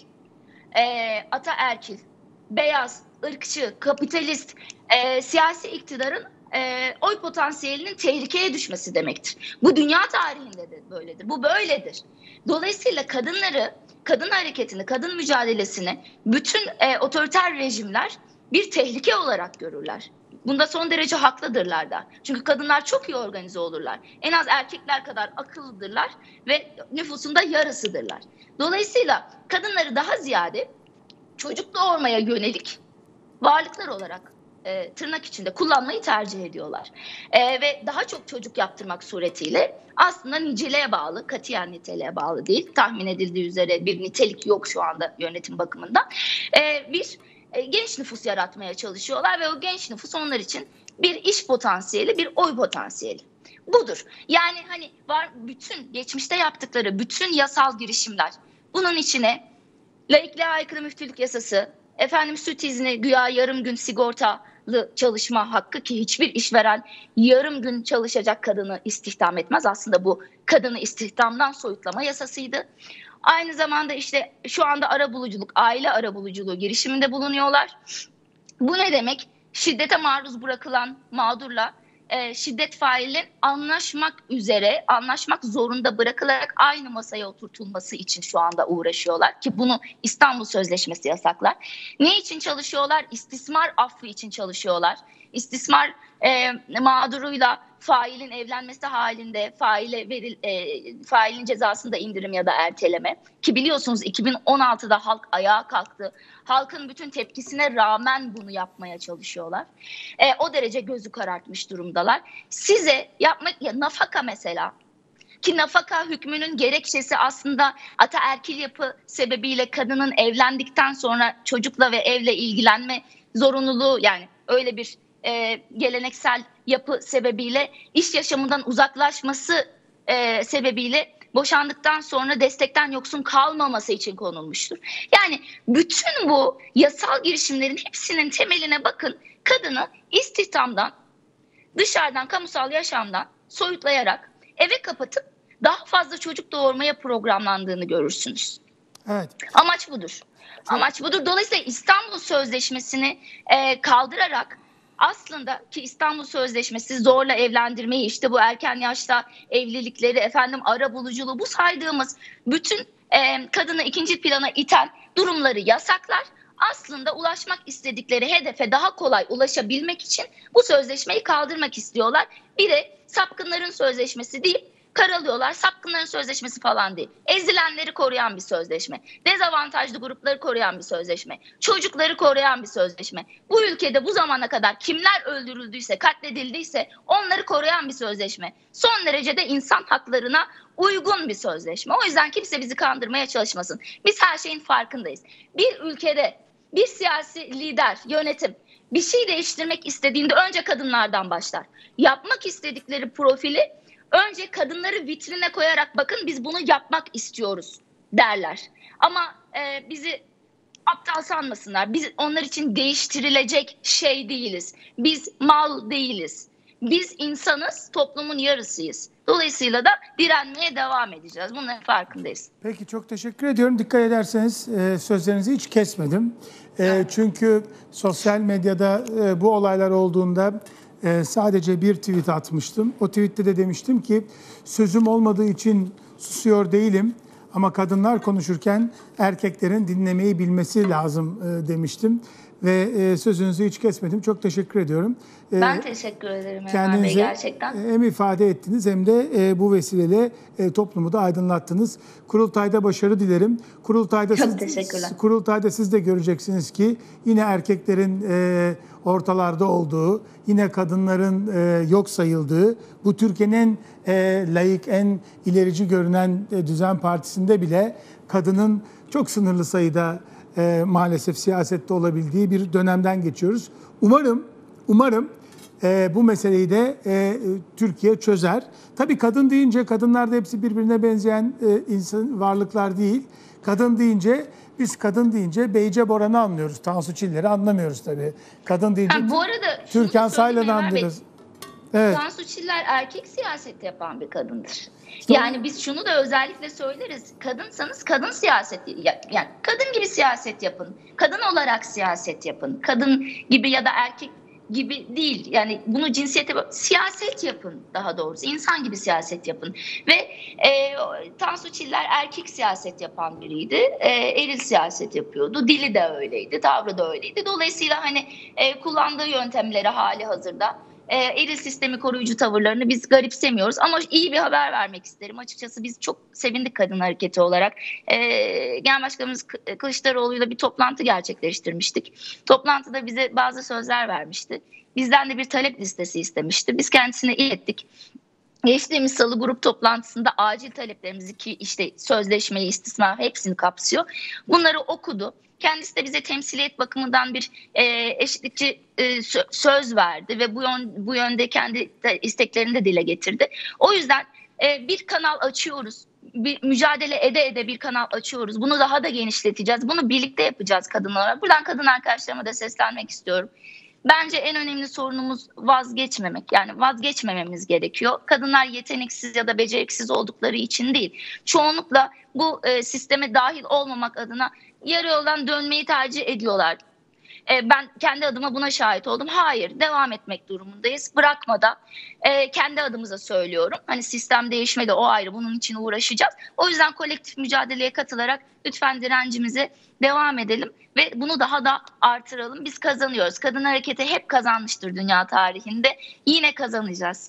ataerkil, beyaz, ırkçı, kapitalist siyasi iktidarın oy potansiyelinin tehlikeye düşmesi demektir. Bu dünya tarihinde de böyledir. Bu böyledir. Dolayısıyla kadınları, kadın hareketini, kadın mücadelesini bütün otoriter rejimler bir tehlike olarak görürler. Bunda son derece haklıdırlar da. Çünkü kadınlar çok iyi organize olurlar. En az erkekler kadar akıllıdırlar ve nüfusun da yarısıdırlar. Dolayısıyla kadınları daha ziyade çocuk doğurmaya yönelik varlıklar olarak tırnak içinde kullanmayı tercih ediyorlar. Ve daha çok çocuk yaptırmak suretiyle aslında niceliğe bağlı, katiyen niteliğe bağlı değil. Tahmin edildiği üzere bir nitelik yok şu anda yönetim bakımından. Bir genç nüfus yaratmaya çalışıyorlar ve o genç nüfus onlar için bir iş potansiyeli, bir oy potansiyeli. Budur. Yani hani var bütün geçmişte yaptıkları bütün yasal girişimler. Bunun içine laikliğe aykırı müftülük yasası, süt izni, güya yarım gün sigortalı çalışma hakkı, ki hiçbir işveren yarım gün çalışacak kadını istihdam etmez. Aslında bu kadını istihdamdan soyutlama yasasıydı. Aynı zamanda işte şu anda arabuluculuk, aile arabuluculuğu girişiminde bulunuyorlar. Bu ne demek? Şiddete maruz bırakılan mağdurla şiddet failinin anlaşmak zorunda bırakılarak aynı masaya oturtulması için şu anda uğraşıyorlar. Ki bunu İstanbul Sözleşmesi yasaklar. Ne için çalışıyorlar? İstismar affı için çalışıyorlar. İstismar mağduruyla failin evlenmesi halinde failin cezasında indirim ya da erteleme. Ki biliyorsunuz 2016'da halk ayağa kalktı. Halkın bütün tepkisine rağmen bunu yapmaya çalışıyorlar. O derece gözü karartmış durumdalar. Size nafaka mesela, ki nafaka hükmünün gerekçesi aslında ataerkil yapı sebebiyle kadının evlendikten sonra çocukla ve evle ilgilenme zorunluluğu, yani öyle bir geleneksel yapı sebebiyle iş yaşamından uzaklaşması sebebiyle boşandıktan sonra destekten yoksun kalmaması için konulmuştur. Yani bütün bu yasal girişimlerin hepsinin temeline bakın, kadını istihdamdan, dışarıdan, kamusal yaşamdan soyutlayarak eve kapatıp daha fazla çocuk doğurmaya programlandığını görürsünüz. Evet. Amaç budur. Amaç budur. Dolayısıyla İstanbul Sözleşmesi'ni kaldırarak, aslında ki İstanbul Sözleşmesi zorla evlendirmeyi, işte bu erken yaşta evlilikleri, arabuluculuğu, bu saydığımız bütün kadını ikinci plana iten durumları yasaklar. Aslında ulaşmak istedikleri hedefe daha kolay ulaşabilmek için bu sözleşmeyi kaldırmak istiyorlar. Bir de sapkınların sözleşmesi değil, karalıyorlar. Sapkınların sözleşmesi falan değil. Ezilenleri koruyan bir sözleşme. Dezavantajlı grupları koruyan bir sözleşme. Çocukları koruyan bir sözleşme. Bu ülkede bu zamana kadar kimler öldürüldüyse, katledildiyse onları koruyan bir sözleşme. Son derece de insan haklarına uygun bir sözleşme. O yüzden kimse bizi kandırmaya çalışmasın. Biz her şeyin farkındayız. Bir ülkede bir siyasi lider, yönetim bir şey değiştirmek istediğinde önce kadınlardan başlar. Yapmak istedikleri profili önce kadınları vitrine koyarak, bakın biz bunu yapmak istiyoruz derler. Ama bizi aptal sanmasınlar. Biz onlar için değiştirilecek şey değiliz. Biz mal değiliz. Biz insanız, toplumun yarısıyız. Dolayısıyla da direnmeye devam edeceğiz. Bunların farkındayız. Peki, çok teşekkür ediyorum. Dikkat ederseniz sözlerinizi hiç kesmedim. Çünkü sosyal medyada bu olaylar olduğunda sadece bir tweet atmıştım. O tweette de demiştim ki sözüm olmadığı için susuyor değilim ama kadınlar konuşurken erkeklerin dinlemeyi bilmesi lazım demiştim. Ve sözünüzü hiç kesmedim. Çok teşekkür ediyorum. Ben teşekkür ederim Ömer Bey, Kendinize gerçekten. hem ifade ettiniz hem de bu vesileyle toplumu da aydınlattınız. Kurultayda başarı dilerim. Çok teşekkürler. Kurultayda siz de göreceksiniz ki yine erkeklerin ortalarda olduğu, yine kadınların yok sayıldığı, bu Türkiye'nin en laik, en ilerici görünen Düzen Partisi'nde bile kadının çok sınırlı sayıda maalesef siyasette olabildiği bir dönemden geçiyoruz. Umarım bu meseleyi de Türkiye çözer. Tabii kadın deyince, kadınlar da hepsi birbirine benzeyen insan varlıklar değil. Biz kadın deyince Beyce Boran'ı anlıyoruz. Tansu Çiller'i anlamıyoruz tabii. Kadın deyince Bu arada Türkan Saylan'ı anlıyoruz. Evet. Tansu Çiller erkek siyaset yapan bir kadındır. Yani biz şunu da özellikle söyleriz. Kadınsanız kadın siyaseti, yani kadın gibi siyaset yapın. Kadın olarak siyaset yapın. Kadın gibi ya da erkek gibi değil. Yani bunu siyaset yapın daha doğrusu. İnsan gibi siyaset yapın. Ve Tansu Çiller erkek siyaset yapan biriydi. Eril siyaset yapıyordu. Dili de öyleydi. Tavrı da öyleydi. Dolayısıyla kullandığı yöntemleri hali hazırda eril sistemi koruyucu tavırlarını biz garipsemiyoruz. Ama iyi bir haber vermek isterim. Açıkçası biz çok sevindik kadın hareketi olarak. Genel Başkanımız Kılıçdaroğlu'yla bir toplantı gerçekleştirmiştik. Toplantıda bize bazı sözler vermişti. Bizden de bir talep listesi istemişti. Biz kendisine ilettik. Geçtiğimiz salı grup toplantısında acil taleplerimizi, ki işte sözleşmeyi, istisna hepsini kapsıyor, bunları okudu. Kendisi de bize temsiliyet bakımından bir eşitlikçi söz verdi ve bu yönde kendi isteklerini de dile getirdi. O yüzden bir kanal açıyoruz. Bir mücadele ede bir kanal açıyoruz. Bunu daha da genişleteceğiz. Bunu birlikte yapacağız kadınlar. Buradan kadın arkadaşlarıma da seslenmek istiyorum. Bence en önemli sorunumuz vazgeçmemek. Yani vazgeçmememiz gerekiyor. Kadınlar yeteneksiz ya da beceriksiz oldukları için değil. Çoğunlukla bu sisteme dahil olmamak adına yarı yoldan dönmeyi tercih ediyorlar. Ben kendi adıma buna şahit oldum. Hayır, devam etmek durumundayız. Bırakmadan kendi adımıza söylüyorum. Sistem değişmedi, o ayrı, bunun için uğraşacağız. O yüzden kolektif mücadeleye katılarak lütfen direncimize devam edelim ve bunu daha da artıralım. Biz kazanıyoruz. Kadın hareketi hep kazanmıştır dünya tarihinde. Yine kazanacağız.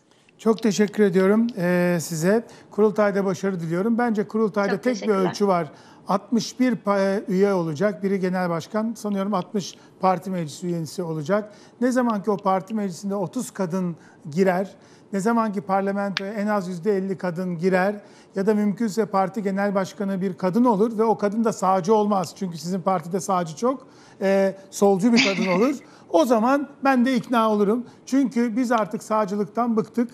Çok teşekkür ediyorum size. Kurultayda başarı diliyorum. Bence kurultayda Çok tek bir teşekkürler. ölçü var. 61 üye olacak. Biri genel başkan, sanıyorum 60 parti meclisi üyesi olacak. Ne zaman ki o parti meclisinde 30 kadın girer, ne zaman ki parlamentoya en az %50 kadın girer ya da mümkünse parti genel başkanı bir kadın olur ve o kadın da sağcı olmaz. Çünkü sizin partide sağcı çok, solcu bir kadın olur. O zaman ben de ikna olurum. Çünkü biz artık sağcılıktan bıktık.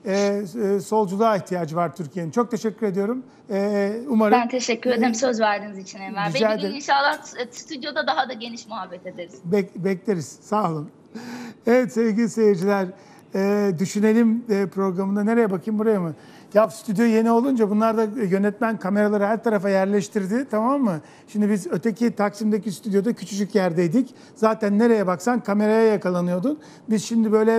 Solculuğa ihtiyacı var Türkiye'nin. Çok teşekkür ediyorum. Umarım. Ben teşekkür ederim söz verdiğiniz için Enver Bey. Rica Bir gün ederim. inşallah stüdyoda daha da geniş muhabbet ederiz. Bekleriz. Sağ olun. Evet sevgili seyirciler, Düşünelim programında nereye bakayım, buraya mı? Ya stüdyo yeni olunca bunlar da yönetmen kameraları her tarafa yerleştirdi, tamam mı? Şimdi biz öteki Taksim'deki stüdyoda küçücük yerdeydik. Zaten nereye baksan kameraya yakalanıyordun. Biz şimdi böyle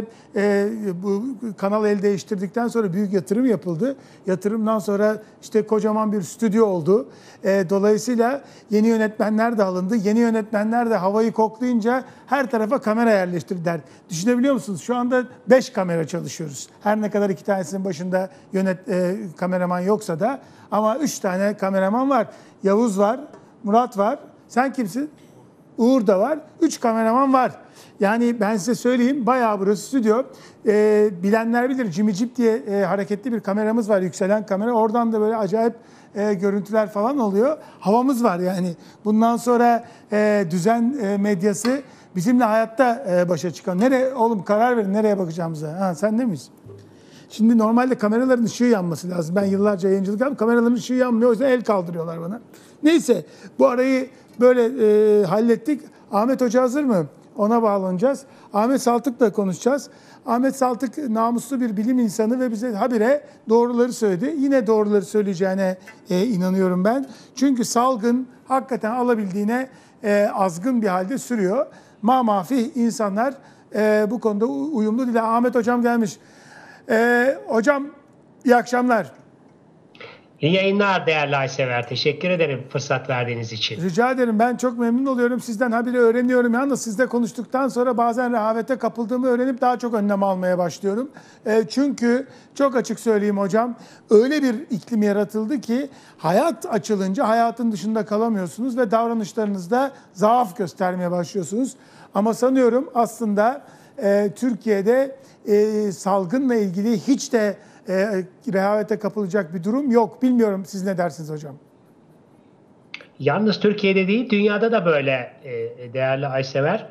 bu kanal el değiştirdikten sonra büyük yatırım yapıldı. Yatırımdan sonra işte kocaman bir stüdyo oldu. Dolayısıyla yeni yönetmenler de alındı. Yeni yönetmenler de havayı koklayınca her tarafa kamera yerleştirdiler. Düşünebiliyor musunuz? Şu anda 5 kamera çalışıyoruz. Her ne kadar 2 tanesinin başında kameraman yoksa da, ama 3 tane kameraman var. Yavuz var, Murat var. Sen kimsin? Uğur da var. 3 kameraman var. Yani ben size söyleyeyim, bayağı burası stüdyo. Bilenler bilir, Jimmy Jeep diye hareketli bir kameramız var, yükselen kamera. Oradan da böyle acayip görüntüler falan oluyor. Havamız var yani. Bundan sonra düzen medyası bizimle hayatta başa çıkan. Nereye oğlum, karar verin nereye bakacağımıza. Ha, sen de miyiz? Şimdi normalde kameraların ışığı yanması lazım. Ben yıllarca yayıncılık yaptım. Kameraların ışığı yanmıyor. O yüzden el kaldırıyorlar bana. Neyse, bu arayı böyle hallettik. Ahmet Hoca hazır mı? Ona bağlanacağız. Ahmet Saltık'la konuşacağız. Ahmet Saltık namuslu bir bilim insanı ve bize habire doğruları söyledi. Yine doğruları söyleyeceğine inanıyorum ben. Çünkü salgın hakikaten alabildiğine azgın bir halde sürüyor. Mamafih insanlar bu konuda uyumlu değil. Ahmet Hocam gelmiş. Hocam iyi akşamlar. İyi yayınlar değerli Aysever. Teşekkür ederim fırsat verdiğiniz için. Rica ederim. Ben çok memnun oluyorum. Sizden habire öğreniyorum. Yalnız sizle konuştuktan sonra bazen rehavete kapıldığımı öğrenip daha çok önlem almaya başlıyorum. Çünkü çok açık söyleyeyim hocam, öyle bir iklim yaratıldı ki hayat açılınca hayatın dışında kalamıyorsunuz ve davranışlarınızda zaaf göstermeye başlıyorsunuz. Ama sanıyorum aslında Türkiye'de salgınla ilgili hiç de rehavete kapılacak bir durum yok. Bilmiyorum, siz ne dersiniz hocam? Yalnız Türkiye'de değil, dünyada da böyle değerli Aysever.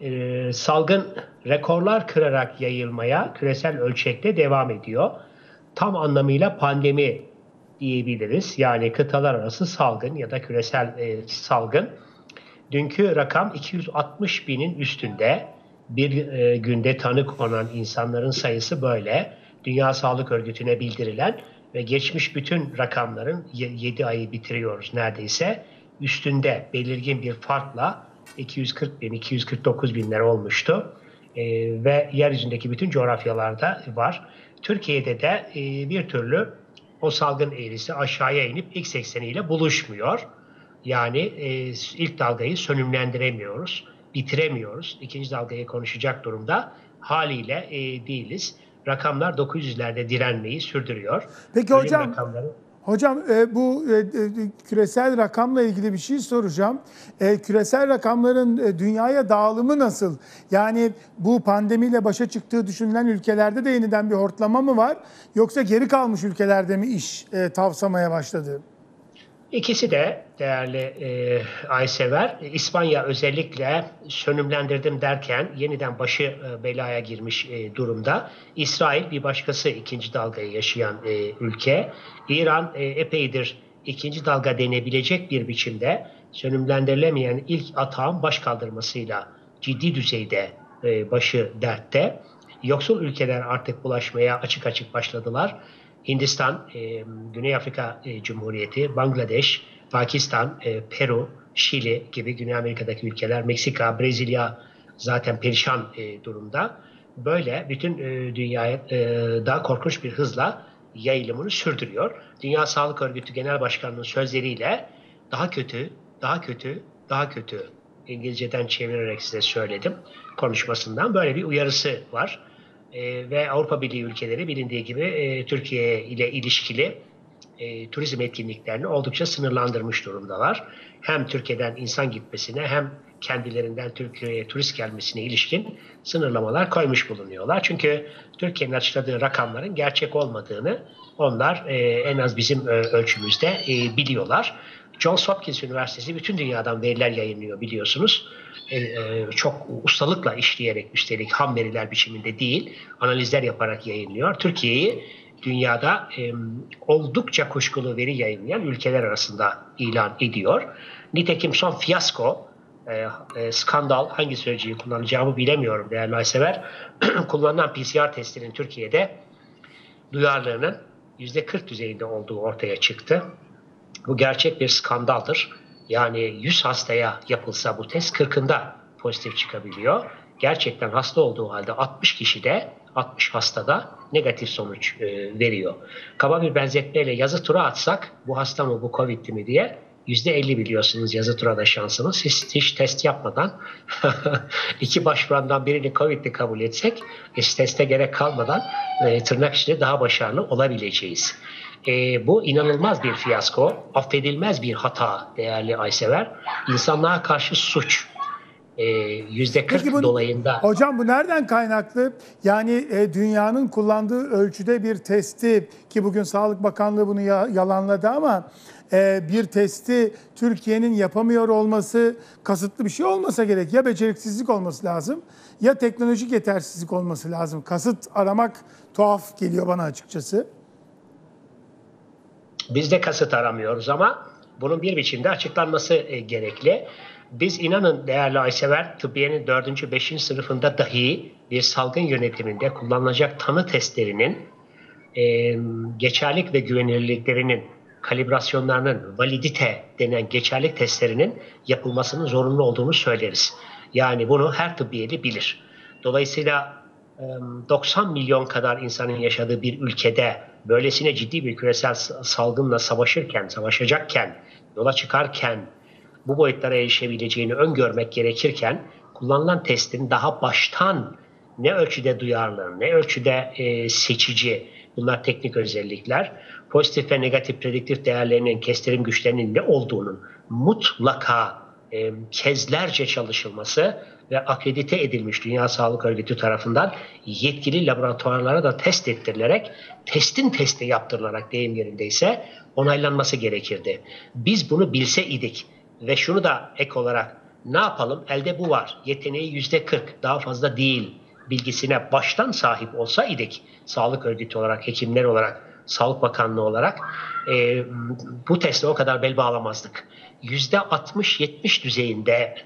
Salgın rekorlar kırarak yayılmaya küresel ölçekte devam ediyor. Tam anlamıyla pandemi diyebiliriz. Yani kıtalar arası salgın ya da küresel salgın. Dünkü rakam 260 binin üstünde. Bir günde tanı konan insanların sayısı böyle. Dünya Sağlık Örgütü'ne bildirilen ve geçmiş bütün rakamların 7 ayı bitiriyoruz neredeyse. Üstünde belirgin bir farkla 240 bin, 249 binler olmuştu. Ve yeryüzündeki bütün coğrafyalarda var. Türkiye'de de bir türlü o salgın eğrisi aşağıya inip ilk ekseniyle buluşmuyor. Yani ilk dalgayı sönümlendiremiyoruz, bitiremiyoruz. İkinci dalgayı konuşacak durumda haliyle değiliz. Rakamlar 900'lerde direnmeyi sürdürüyor. Peki Ölüm hocam, rakamları... bu küresel rakamla ilgili bir şey soracağım. Küresel rakamların dünyaya dağılımı nasıl? Yani bu pandemiyle başa çıktığı düşünülen ülkelerde de yeniden bir hortlama mı var? Yoksa geri kalmış ülkelerde mi iş tavsamaya başladı? İkisi de değerli Aysever. İspanya özellikle sönümlendirdim derken yeniden başı belaya girmiş durumda. İsrail bir başkası ikinci dalgayı yaşayan ülke. İran epeydir ikinci dalga denebilecek bir biçimde sönümlendirilemeyen ilk atağın baş kaldırmasıyla ciddi düzeyde başı dertte. Yoksul ülkeler artık bulaşmaya açık açık başladılar. Hindistan, Güney Afrika Cumhuriyeti, Bangladeş, Pakistan, Peru, Şili gibi Güney Amerika'daki ülkeler, Meksika, Brezilya zaten perişan durumda. Böyle bütün dünyaya daha korkunç bir hızla yayılımını sürdürüyor. Dünya Sağlık Örgütü Genel Başkanı'nın sözleriyle daha kötü, daha kötü, daha kötü, İngilizceden çevirerek size söyledim konuşmasından, böyle bir uyarısı var. ve Avrupa Birliği ülkeleri bilindiği gibi Türkiye ile ilişkili turizm etkinliklerini oldukça sınırlandırmış durumdalar. Hem Türkiye'den insan gitmesine hem kendilerinden Türkiye'ye turist gelmesine ilişkin sınırlamalar koymuş bulunuyorlar. Çünkü Türkiye'nin açıkladığı rakamların gerçek olmadığını onlar en az bizim ölçümüzde biliyorlar. Johns Hopkins Üniversitesi bütün dünyadan veriler yayınlıyor biliyorsunuz. Çok ustalıkla işleyerek, üstelik ham veriler biçiminde değil, analizler yaparak yayınlıyor. Türkiye'yi dünyada oldukça kuşkulu veri yayınlayan ülkeler arasında ilan ediyor. Nitekim son fiyasko, skandal, hangi sözcüğü kullanacağımı bilemiyorum değerli Aysever. Kullanılan PCR testinin Türkiye'de duyarlılığının %40 düzeyinde olduğu ortaya çıktı. Bu gerçek bir skandaldır. Yani 100 hastaya yapılsa bu test 40'ında pozitif çıkabiliyor. Gerçekten hasta olduğu halde 60 kişide, 60 hastada negatif sonuç veriyor. Kaba bir benzetmeyle yazı tura atsak bu hasta mı bu Covid'li mi diye %50 biliyorsunuz yazı turada şansımız. Hiç test yapmadan iki başvurandan birini Covid'li kabul etsek teste gerek kalmadan tırnak içinde daha başarılı olabileceğiz. Bu inanılmaz bir fiyasko, affedilmez bir hata değerli Aysever. İnsanlığa karşı suç. %40 dolayında. Hocam bu nereden kaynaklı? Yani dünyanın kullandığı ölçüde bir testi, ki bugün Sağlık Bakanlığı bunu yalanladı ama bir testi Türkiye'nin yapamıyor olması kasıtlı bir şey olmasa gerek. Ya beceriksizlik olması lazım ya teknolojik yetersizlik olması lazım. Kasıt aramak tuhaf geliyor bana açıkçası. Biz de kasıt aramıyoruz ama bunun bir biçimde açıklanması gerekli. Biz inanın değerli Aysever, tıbbiyenin 4. 5. sınıfında dahi bir salgın yönetiminde kullanılacak tanı testlerinin geçerlilik ve güvenilirliklerinin, kalibrasyonlarının, validite denen geçerlilik testlerinin yapılmasının zorunlu olduğunu söyleriz. Yani bunu her tıbbiyeli bilir. Dolayısıyla 90 milyon kadar insanın yaşadığı bir ülkede böylesine ciddi bir küresel salgınla savaşacakken, yola çıkarken bu boyutlara erişebileceğini öngörmek gerekirken kullanılan testin daha baştan ne ölçüde duyarlı, ne ölçüde seçici, bunlar teknik özellikler, pozitif ve negatif prediktif değerlerinin, kestirim güçlerinin ne olduğunun mutlaka kezlerce çalışılması ve akredite edilmiş Dünya Sağlık Örgütü tarafından yetkili laboratuvarlara da test ettirilerek, testi yaptırılarak deyim yerindeyse onaylanması gerekirdi. Biz bunu bilse idik ve şunu da ek olarak ne yapalım? Elde bu var. Yeteneği %40, daha fazla değil bilgisine baştan sahip olsa idik. Sağlık örgütü olarak, hekimler olarak, Sağlık Bakanlığı olarak bu teste o kadar bel bağlamazdık. %60-70 düzeyinde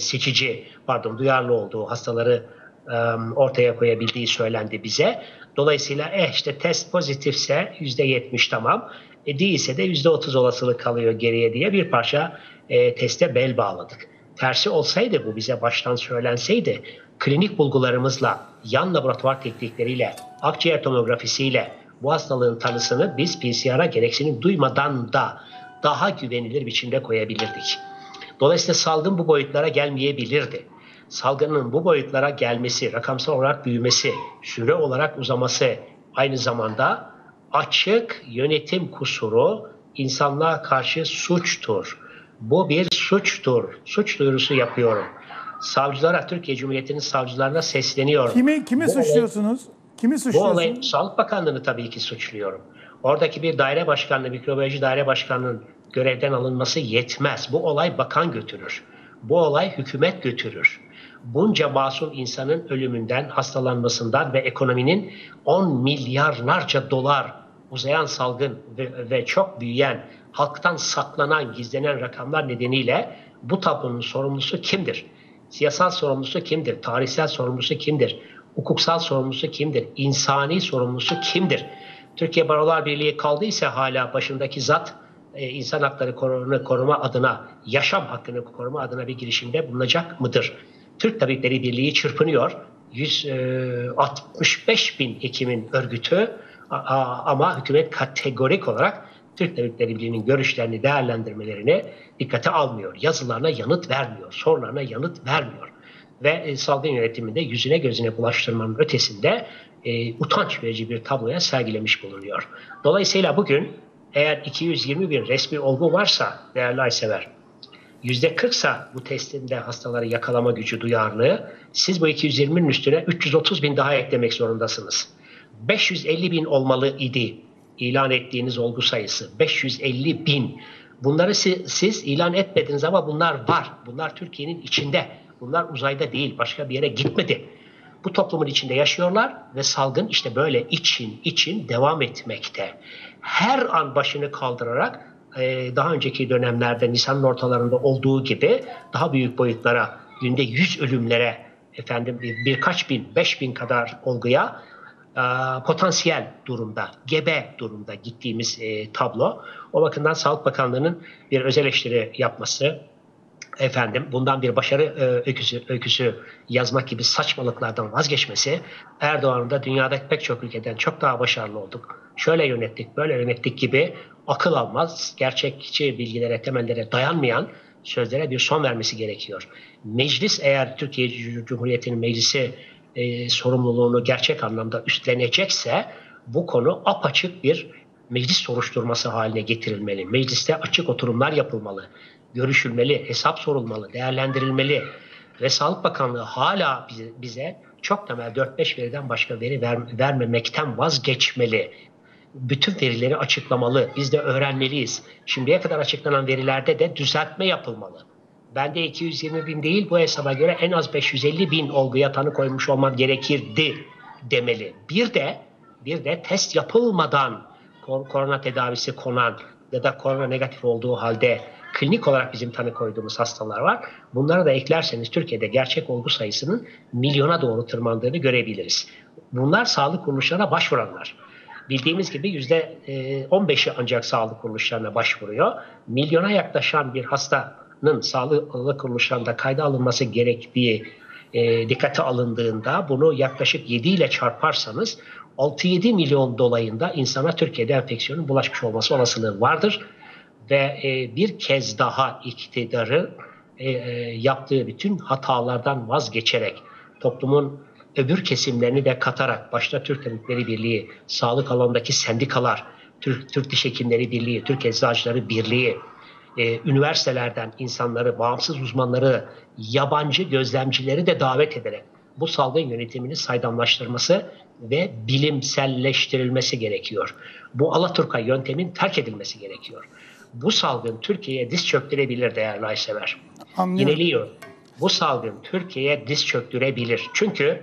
duyarlı olduğu hastaları ortaya koyabildiği söylendi bize. Dolayısıyla işte test pozitifse %70 tamam, değilse de %30 olasılık kalıyor geriye diye bir parça teste bel bağladık. Tersi olsaydı, bu bize baştan söylenseydi, klinik bulgularımızla, yan laboratuvar teknikleriyle, akciğer tomografisiyle bu hastalığın tanısını biz PCR'a gereksinim duymadan da daha güvenilir biçimde koyabilirdik. Dolayısıyla salgın bu boyutlara gelmeyebilirdi. Salgının bu boyutlara gelmesi, rakamsal olarak büyümesi, süre olarak uzaması aynı zamanda açık yönetim kusuru, insanlığa karşı suçtur. Bu bir suçtur. Suç duyurusu yapıyorum. Savcılara, Türkiye Cumhuriyeti'nin savcılarına sesleniyorum. Kimi suçluyorsunuz? Kimi suçluyorsunuz? Bu olayı Sağlık Bakanlığı'nı tabii ki suçluyorum. Oradaki bir daire başkanlığı, mikrobiyoloji daire başkanının görevden alınması yetmez. Bu olay bakan götürür. Bu olay hükümet götürür. Bunca masum insanın ölümünden, hastalanmasından ve ekonominin 10 milyarlarca dolar uzayan salgın ve çok büyüyen, halktan saklanan, gizlenen rakamlar nedeniyle bu tablonun sorumlusu kimdir? Siyasal sorumlusu kimdir? Tarihsel sorumlusu kimdir? Hukuksal sorumlusu kimdir? İnsani sorumlusu kimdir? Türkiye Barolar Birliği kaldıysa hala başındaki zat insan hakları koruma adına, yaşam hakkını koruma adına bir girişimde bulunacak mıdır? Türk Tabipleri Birliği çırpınıyor. 165 bin hekimin örgütü ama hükümet kategorik olarak Türk Tabipleri Birliği'nin görüşlerini, değerlendirmelerini dikkate almıyor. Yazılarına yanıt vermiyor, sorularına yanıt vermiyor. Ve salgın yönetiminde yüzüne gözüne bulaştırmanın ötesinde utanç verici bir tabloya sergilemiş bulunuyor. Dolayısıyla bugün eğer 220 bin resmi olgu varsa değerli Aysever, %40'sa bu testinde hastaları yakalama gücü duyarlılığı, siz bu 220'nin üstüne 330 bin daha eklemek zorundasınız. 550 bin olmalı idi ilan ettiğiniz olgu sayısı. 550 bin. Bunları siz ilan etmediniz ama bunlar var. Bunlar Türkiye'nin içinde. Bunlar uzayda değil, başka bir yere gitmedi. Bu toplumun içinde yaşıyorlar ve salgın işte böyle için devam etmekte. Her an başını kaldırarak daha önceki dönemlerde Nisan'ın ortalarında olduğu gibi daha büyük boyutlara, günde 100 ölümlere, birkaç bin, 5.000 kadar olguya potansiyel durumda, gebe durumda gittiğimiz tablo. O bakımdan Sağlık Bakanlığı'nın bir öz eleştiri yapması, bundan bir başarı öyküsü yazmak gibi saçmalıklardan vazgeçmesi, Erdoğan'ın da dünyadaki pek çok ülkeden çok daha başarılı olduk, şöyle yönettik, böyle yönettik gibi akıl almaz, gerçekçi bilgilere, temellere dayanmayan sözlere bir son vermesi gerekiyor. Meclis, eğer Türkiye Cumhuriyeti'nin meclisi sorumluluğunu gerçek anlamda üstlenecekse bu konu apaçık bir meclis soruşturması haline getirilmeli. Mecliste açık oturumlar yapılmalı, görüşülmeli, hesap sorulmalı, değerlendirilmeli ve Sağlık Bakanlığı hala bize çok temel 4-5 veriden başka veri vermemekten vazgeçmeli. Bütün verileri açıklamalı. Biz de öğrenmeliyiz. Şimdiye kadar açıklanan verilerde de düzeltme yapılmalı. Ben de 220 bin değil, bu hesaba göre en az 550 bin olguya tanı koymuş olmam gerekirdi demeli. Bir de test yapılmadan korona tedavisi konan ya da korona negatif olduğu halde klinik olarak bizim tanı koyduğumuz hastalar var. Bunları da eklerseniz Türkiye'de gerçek olgu sayısının milyona doğru tırmandığını görebiliriz. Bunlar sağlık kuruluşlarına başvuranlar. Bildiğimiz gibi %15'i ancak sağlık kuruluşlarına başvuruyor. Milyona yaklaşan bir hastanın sağlık kuruluşlarında kayda alınması gerektiği dikkate alındığında bunu yaklaşık 7 ile çarparsanız 6-7 milyon dolayında insana Türkiye'de enfeksiyonun bulaşmış olması olasılığı vardır. Ve bir kez daha iktidarı yaptığı bütün hatalardan vazgeçerek toplumun öbür kesimlerini de katarak, başta Türk Tabipleri Birliği, sağlık alanındaki sendikalar, Türk Diş Hekimleri Birliği, Türk Eczacıları Birliği, üniversitelerden insanları, bağımsız uzmanları, yabancı gözlemcileri de davet ederek bu salgın yönetimini saydamlaştırması ve bilimselleştirilmesi gerekiyor. Bu Alaturka yöntemin terk edilmesi gerekiyor. Bu salgın Türkiye'ye diz çöktürebilir değerli Aysever. Yineliyor. Bu salgın Türkiye'ye diz çöktürebilir. Çünkü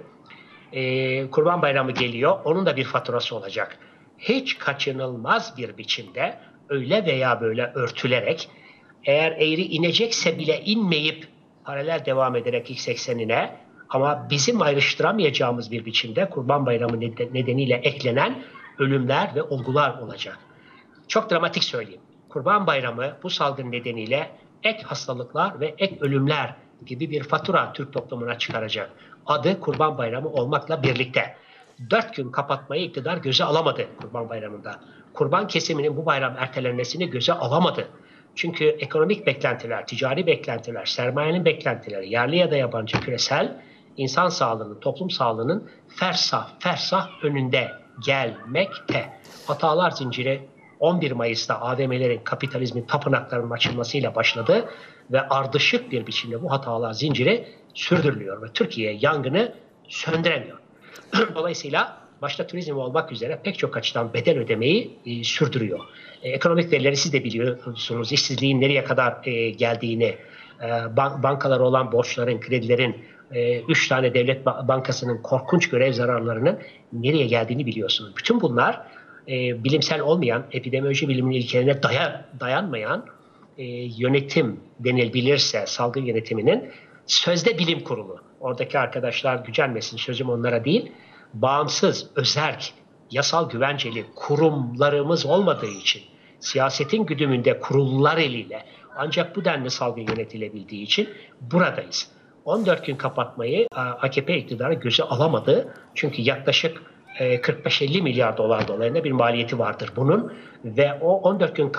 Kurban Bayramı geliyor. Onun da bir faturası olacak. Hiç kaçınılmaz bir biçimde öyle veya böyle örtülerek, eğer eğri inecekse bile inmeyip paralel devam ederek X80'ine, ama bizim ayrıştıramayacağımız bir biçimde Kurban Bayramı nedeniyle eklenen ölümler ve olgular olacak. Çok dramatik söyleyeyim. Kurban Bayramı bu salgın nedeniyle ek hastalıklar ve ek ölümler gibi bir fatura Türk toplumuna çıkaracak. Adı Kurban Bayramı olmakla birlikte. 4 gün kapatmayı iktidar göze alamadı Kurban Bayramı'nda. Kurban kesiminin bu bayram ertelenmesini göze alamadı. Çünkü ekonomik beklentiler, ticari beklentiler, sermayenin beklentileri, yerli ya da yabancı, küresel, insan sağlığının, toplum sağlığının fersah önünde gelmekte. Hatalar zinciri 11 Mayıs'ta AVM'lerin, kapitalizmin tapınaklarının açılmasıyla başladı ve ardışık bir biçimde bu hatalar zinciri sürdürülüyor ve Türkiye yangını söndüremiyor. Dolayısıyla başta turizm olmak üzere pek çok açıdan bedel ödemeyi sürdürüyor. Ekonomik verileri siz de biliyorsunuz. İşsizliğin nereye kadar geldiğini, bankalara olan borçların, kredilerin, 3 tane devlet bankasının korkunç görev zararlarının nereye geldiğini biliyorsunuz. Bütün bunlar bilimsel olmayan, epidemioloji biliminin ilkelerine dayanmayan yönetim denilebilirse salgın yönetiminin sözde bilim kurulu. Oradaki arkadaşlar gücenmesin, sözüm onlara değil. Bağımsız, özerk, yasal güvenceli kurumlarımız olmadığı için, siyasetin güdümünde kurullar eliyle ancak bu denli salgın yönetilebildiği için buradayız. 14 gün kapatmayı AKP iktidarı göze alamadı. Çünkü yaklaşık 45-50 milyar dolar dolayında bir maliyeti vardır bunun. Ve o 14 gün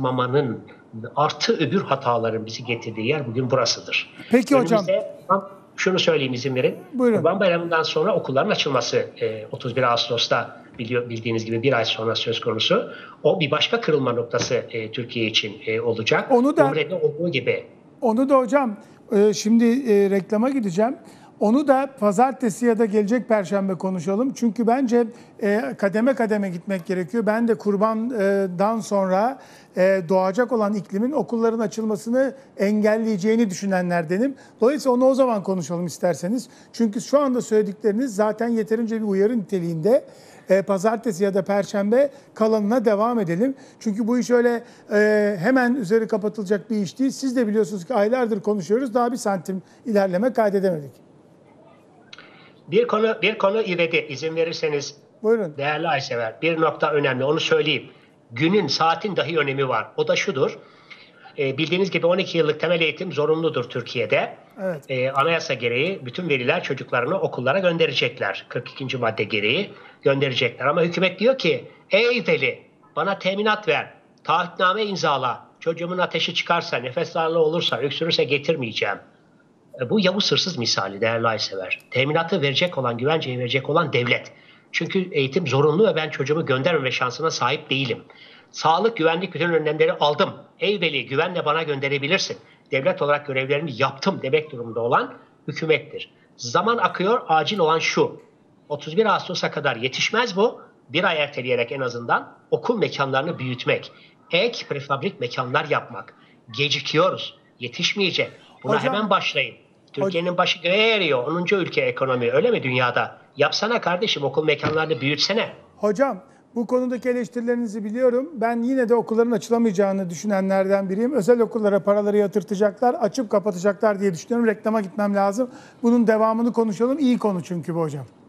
kapatmamanın artı öbür hataların bizi getirdiği yer bugün burasıdır. Peki hocam. Şunu söyleyeyim, izin verin. Buyurun. Kurban Bayramı'ndan sonra okulların açılması 31 Ağustos'ta bildiğiniz gibi bir ay sonra söz konusu. O bir başka kırılma noktası Türkiye için olacak. Onu da- Umre'de olduğu gibi. Onu da hocam şimdi reklama gideceğim. Onu da pazartesi ya da gelecek perşembe konuşalım. Çünkü bence kademe kademe gitmek gerekiyor. Ben de kurbandan sonra doğacak olan iklimin okulların açılmasını engelleyeceğini düşünenlerdenim. Dolayısıyla onu o zaman konuşalım isterseniz. Çünkü şu anda söyledikleriniz zaten yeterince bir uyarı niteliğinde. Pazartesi ya da perşembe kalanına devam edelim. Çünkü bu iş öyle hemen üzeri kapatılacak bir iş değil. Siz de biliyorsunuz ki aylardır konuşuyoruz. Daha bir santim ilerleme kaydedemedik. Bir konu ivedi, izin verirseniz Buyurun. değerli Aysever. Bir nokta önemli, onu söyleyeyim. Günün, saatin dahi önemi var. O da şudur. Bildiğiniz gibi 12 yıllık temel eğitim zorunludur Türkiye'de. Evet. Anayasa gereği bütün veliler çocuklarını okullara gönderecekler. 42. madde gereği gönderecekler. Ama hükümet diyor ki, ey veli bana teminat ver, taahhütname imzala. Çocuğumun ateşi çıkarsa, nefes darlığı olursa, öksürürse getirmeyeceğim. Bu Yavuz hırsız misali değerli Aysever. Teminatı verecek olan, güvenceyi verecek olan devlet. Çünkü eğitim zorunlu ve ben çocuğumu göndermeme şansına sahip değilim. Sağlık, güvenlik bütün önlemleri aldım. Ey veli güvenle bana gönderebilirsin. Devlet olarak görevlerimi yaptım demek durumunda olan hükümettir. Zaman akıyor, acil olan şu. 31 Ağustos'a kadar yetişmez bu. Bir ay erteleyerek en azından okul mekanlarını büyütmek. Ek prefabrik mekanlar yapmak. Gecikiyoruz. Yetişmeyecek. Buna Hocam- hemen başlayın. Türkiye'nin başı göğe eriyor. 10. ülke ekonomi. Öyle mi dünyada? Yapsana kardeşim, okul mekanlarını büyütsene. Hocam bu konudaki eleştirilerinizi biliyorum. Ben yine de okulların açılamayacağını düşünenlerden biriyim. Özel okullara paraları yatırtacaklar, açıp kapatacaklar diye düşünüyorum. Reklama gitmem lazım. Bunun devamını konuşalım. İyi konu çünkü bu hocam.